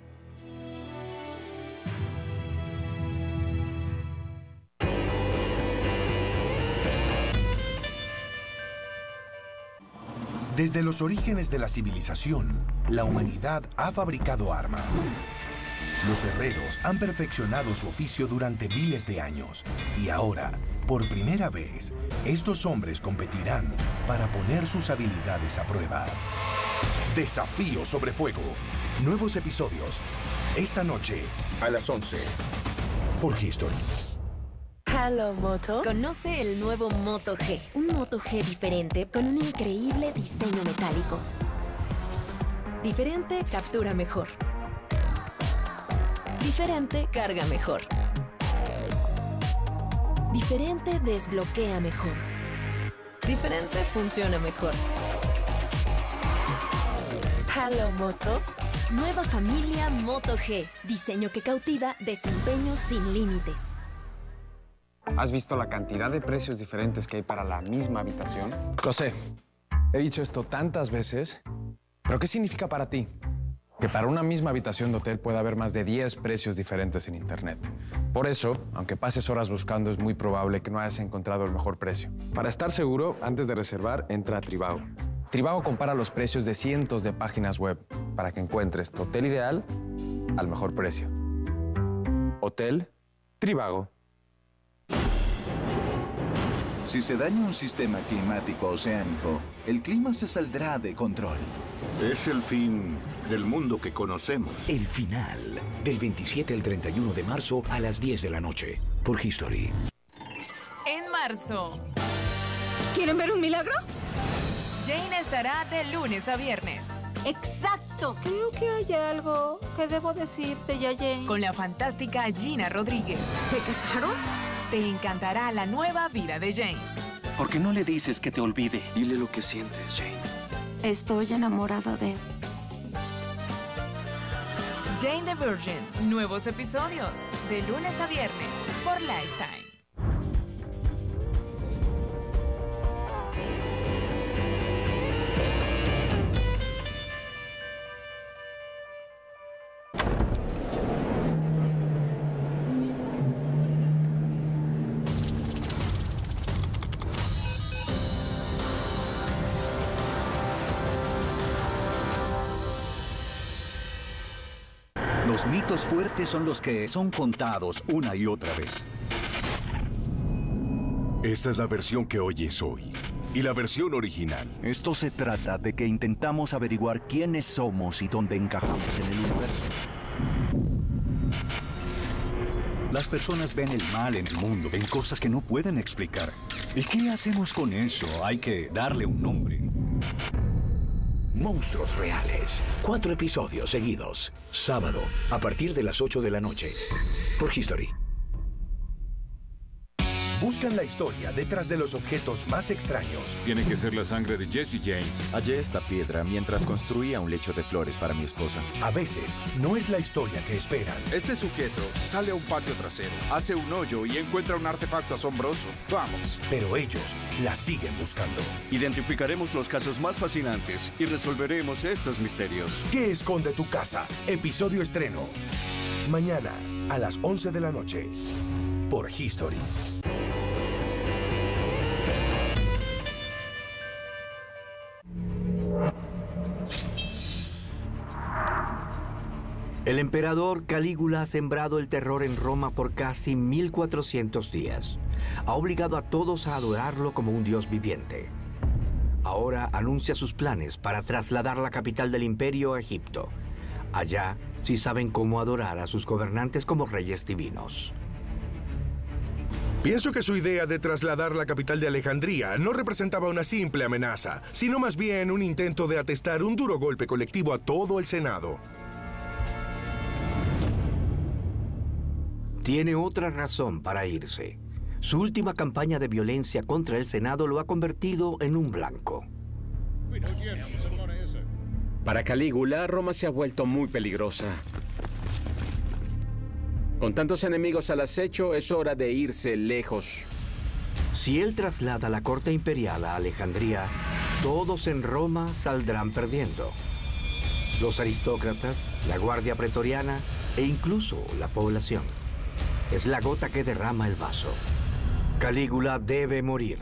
Desde los orígenes de la civilización, la humanidad ha fabricado armas. Los herreros han perfeccionado su oficio durante miles de años. Y ahora, por primera vez, estos hombres competirán para poner sus habilidades a prueba. Desafío sobre fuego. Nuevos episodios. Esta noche, a las once. Por History. Hello, Moto. Conoce el nuevo Moto G. Un Moto G diferente con un increíble diseño metálico. Diferente, captura mejor. Diferente, carga mejor. Diferente, desbloquea mejor. Diferente, funciona mejor. Hello, Moto. Nueva familia Moto G. Diseño que cautiva, desempeño sin límites. ¿Has visto la cantidad de precios diferentes que hay para la misma habitación? Lo sé. He dicho esto tantas veces. ¿Pero qué significa para ti? Que para una misma habitación de hotel puede haber más de diez precios diferentes en Internet. Por eso, aunque pases horas buscando, es muy probable que no hayas encontrado el mejor precio. Para estar seguro, antes de reservar, entra a Trivago. Trivago compara los precios de cientos de páginas web para que encuentres tu hotel ideal al mejor precio. Hotel Trivago. Si se daña un sistema climático oceánico, el clima se saldrá de control. Es el fin del mundo que conocemos. El final, del veintisiete al treinta y uno de marzo a las diez de la noche, por History. En marzo. ¿Quieren ver un milagro? Jane estará de lunes a viernes. Exacto. Creo que hay algo que debo decirte ya, Jane. Con la fantástica Gina Rodríguez. ¿Se casaron? Te encantará la nueva vida de Jane. ¿Por qué no le dices que te olvide? Dile lo que sientes, Jane. Estoy enamorada de... Jane the Virgin. Nuevos episodios. De lunes a viernes. Por Lifetime. Los mitos fuertes son los que son contados una y otra vez. Esta es la versión que oyes hoy. Y la versión original. Esto se trata de que intentamos averiguar quiénes somos y dónde encajamos en el universo. Las personas ven el mal en el mundo, ven cosas que no pueden explicar. ¿Y qué hacemos con eso? Hay que darle un nombre. Monstruos reales. Cuatro episodios seguidos. Sábado, a partir de las ocho de la noche. Por History. buscan la historia detrás de los objetos más extraños. Tiene que ser la sangre de Jesse James. Hallé esta piedra mientras construía un lecho de flores para mi esposa. A veces, no es la historia que esperan. Este sujeto sale a un patio trasero, hace un hoyo y encuentra un artefacto asombroso. Vamos. Pero ellos la siguen buscando. Identificaremos los casos más fascinantes y resolveremos estos misterios. ¿Qué esconde tu casa? Episodio estreno. Mañana, a las once de la noche. Por History. El emperador Calígula ha sembrado el terror en Roma por casi mil cuatrocientos días. Ha obligado a todos a adorarlo como un dios viviente. Ahora anuncia sus planes para trasladar la capital del imperio a Egipto. Allá sí saben cómo adorar a sus gobernantes como reyes divinos. Pienso que su idea de trasladar la capital de Alejandría no representaba una simple amenaza, sino más bien un intento de atestar un duro golpe colectivo a todo el Senado. Tiene otra razón para irse. Su última campaña de violencia contra el Senado lo ha convertido en un blanco. Para Calígula, Roma se ha vuelto muy peligrosa. Con tantos enemigos al acecho, es hora de irse lejos. Si él traslada la corte imperial a Alejandría, todos en Roma saldrán perdiendo. Los aristócratas, la guardia pretoriana e incluso la población. Es la gota que derrama el vaso. Calígula debe morir.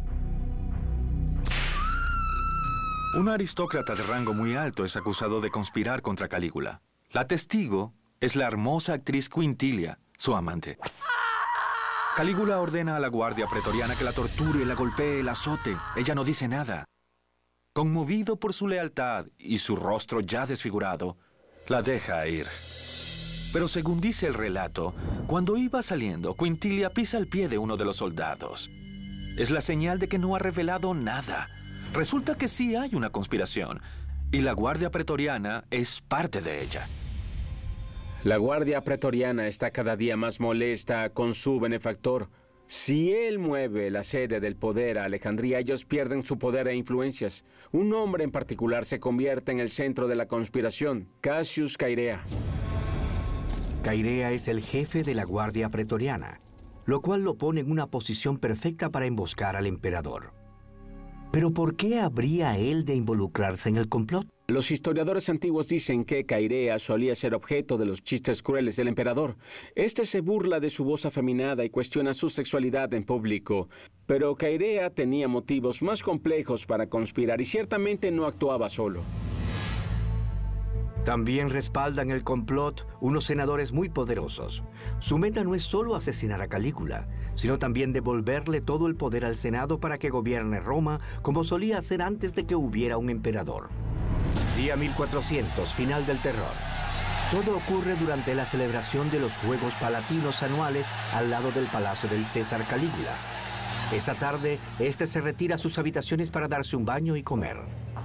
Un aristócrata de rango muy alto es acusado de conspirar contra Calígula. La testigo es la hermosa actriz Quintilia, su amante. Calígula ordena a la guardia pretoriana que la torture, la golpee, la azote. Ella no dice nada. Conmovido por su lealtad y su rostro ya desfigurado, la deja ir. Pero según dice el relato, cuando iba saliendo, Quintilia pisa el pie de uno de los soldados. Es la señal de que no ha revelado nada. Resulta que sí hay una conspiración, y la guardia pretoriana es parte de ella. La guardia pretoriana está cada día más molesta con su benefactor. Si él mueve la sede del poder a Alejandría, ellos pierden su poder e influencias. Un hombre en particular se convierte en el centro de la conspiración, Cassius Cairea. Cairea es el jefe de la guardia pretoriana, lo cual lo pone en una posición perfecta para emboscar al emperador. ¿Pero por qué habría él de involucrarse en el complot? Los historiadores antiguos dicen que Cairea solía ser objeto de los chistes crueles del emperador. Este se burla de su voz afeminada y cuestiona su sexualidad en público. Pero Cairea tenía motivos más complejos para conspirar y ciertamente no actuaba solo. También respaldan el complot unos senadores muy poderosos. Su meta no es solo asesinar a Calígula, sino también devolverle todo el poder al Senado para que gobierne Roma como solía hacer antes de que hubiera un emperador. Día mil cuatrocientos, final del terror. Todo ocurre durante la celebración de los Juegos Palatinos anuales al lado del palacio del César Calígula. Esa tarde, este se retira a sus habitaciones para darse un baño y comer.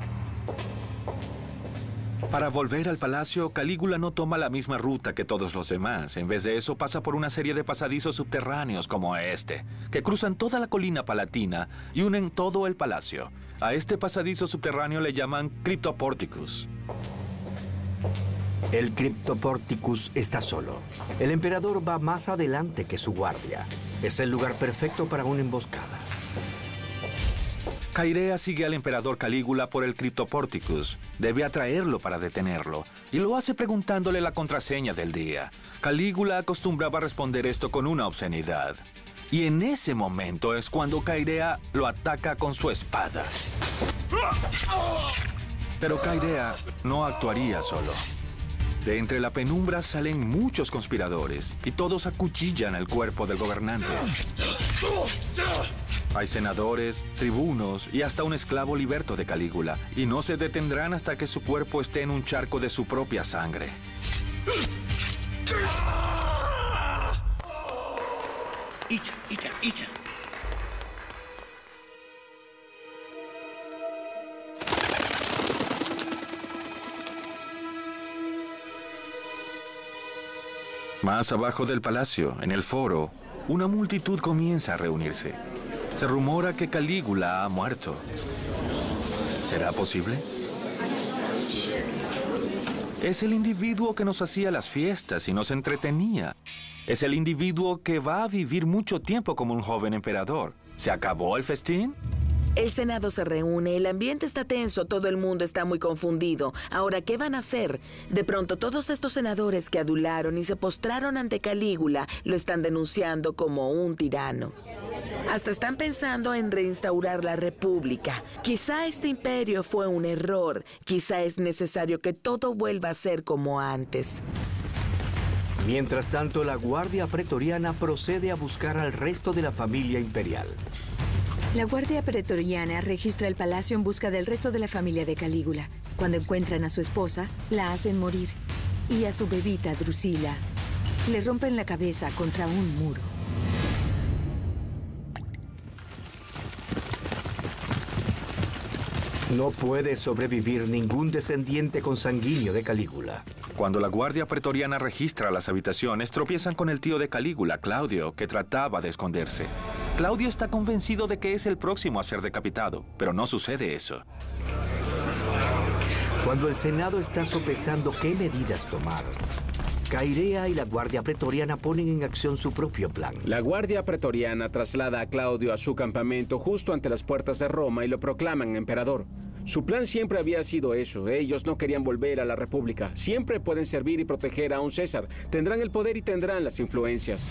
Para volver al palacio, Calígula no toma la misma ruta que todos los demás. En vez de eso, pasa por una serie de pasadizos subterráneos como este, que cruzan toda la colina palatina y unen todo el palacio. A este pasadizo subterráneo le llaman Cryptoporticus. El Cryptoporticus está solo. El emperador va más adelante que su guardia. Es el lugar perfecto para una emboscada. Cairea sigue al emperador Calígula por el Cryptoporticus. Debe atraerlo para detenerlo, y lo hace preguntándole la contraseña del día. Calígula acostumbraba a responder esto con una obscenidad. Y en ese momento es cuando Cairea lo ataca con su espada. Pero Cairea no actuaría solo. De entre la penumbra salen muchos conspiradores, y todos acuchillan el cuerpo del gobernante. Hay senadores, tribunos y hasta un esclavo liberto de Calígula, y no se detendrán hasta que su cuerpo esté en un charco de su propia sangre. Icha, icha, icha. Más abajo del palacio, en el foro, una multitud comienza a reunirse. Se rumora que Calígula ha muerto. ¿Será posible? Es el individuo que nos hacía las fiestas y nos entretenía. Es el individuo que va a vivir mucho tiempo como un joven emperador. ¿Se acabó el festín? El Senado se reúne, el ambiente está tenso, todo el mundo está muy confundido. Ahora, ¿qué van a hacer? De pronto, todos estos senadores que adularon y se postraron ante Calígula lo están denunciando como un tirano. Hasta están pensando en reinstaurar la república. Quizá este imperio fue un error. Quizá es necesario que todo vuelva a ser como antes. Mientras tanto, la Guardia Pretoriana procede a buscar al resto de la familia imperial. La Guardia Pretoriana registra el palacio en busca del resto de la familia de Calígula. Cuando encuentran a su esposa, la hacen morir. Y a su bebita, Drusila, le rompen la cabeza contra un muro. No puede sobrevivir ningún descendiente consanguíneo de Calígula. Cuando la Guardia Pretoriana registra las habitaciones, tropiezan con el tío de Calígula, Claudio, que trataba de esconderse. Claudio está convencido de que es el próximo a ser decapitado, pero no sucede eso. Cuando el Senado está sopesando qué medidas tomar, Cairea y la Guardia Pretoriana ponen en acción su propio plan. La Guardia Pretoriana traslada a Claudio a su campamento justo ante las puertas de Roma y lo proclaman emperador. Su plan siempre había sido eso. Ellos no querían volver a la República. Siempre pueden servir y proteger a un César. Tendrán el poder y tendrán las influencias.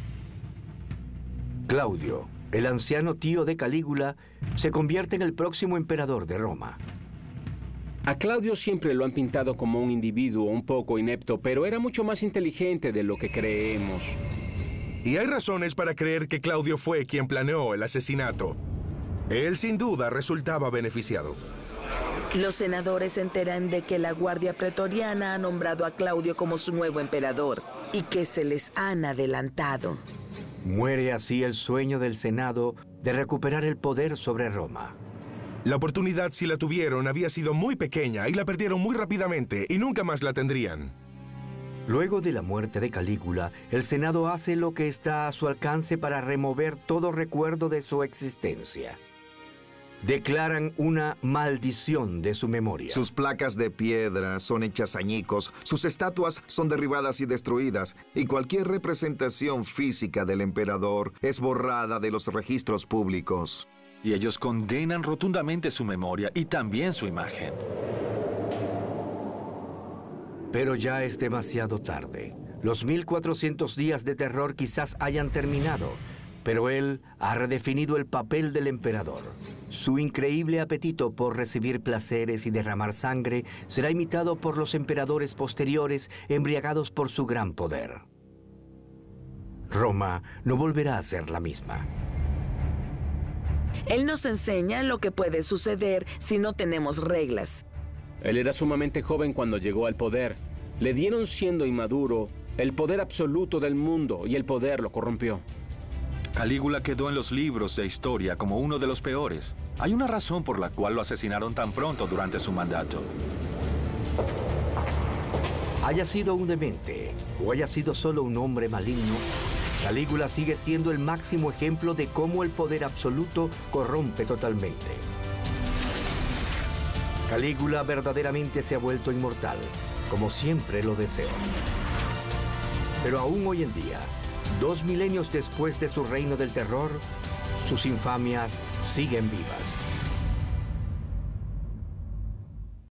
Claudio, el anciano tío de Calígula, se convierte en el próximo emperador de Roma. A Claudio siempre lo han pintado como un individuo un poco inepto, pero era mucho más inteligente de lo que creemos. Y hay razones para creer que Claudio fue quien planeó el asesinato. Él sin duda resultaba beneficiado. Los senadores se enteran de que la Guardia Pretoriana ha nombrado a Claudio como su nuevo emperador y que se les han adelantado. Muere así el sueño del Senado de recuperar el poder sobre Roma. La oportunidad, si la tuvieron, había sido muy pequeña y la perdieron muy rápidamente y nunca más la tendrían. Luego de la muerte de Calígula, el Senado hace lo que está a su alcance para remover todo recuerdo de su existencia. Declaran una maldición de su memoria. Sus placas de piedra son hechas añicos, sus estatuas son derribadas y destruidas, y cualquier representación física del emperador es borrada de los registros públicos. Y ellos condenan rotundamente su memoria y también su imagen. Pero ya es demasiado tarde. Los mil cuatrocientos días de terror quizás hayan terminado, pero él ha redefinido el papel del emperador. Su increíble apetito por recibir placeres y derramar sangre será imitado por los emperadores posteriores, embriagados por su gran poder. Roma no volverá a ser la misma. Él nos enseña lo que puede suceder si no tenemos reglas. Él era sumamente joven cuando llegó al poder. Le dieron, siendo inmaduro, el poder absoluto del mundo y el poder lo corrompió. Calígula quedó en los libros de historia como uno de los peores. Hay una razón por la cual lo asesinaron tan pronto durante su mandato. Haya sido un demente o haya sido solo un hombre maligno, Calígula sigue siendo el máximo ejemplo de cómo el poder absoluto corrompe totalmente. Calígula verdaderamente se ha vuelto inmortal, como siempre lo deseó. Pero aún hoy en día, dos milenios después de su reino del terror, sus infamias siguen vivas.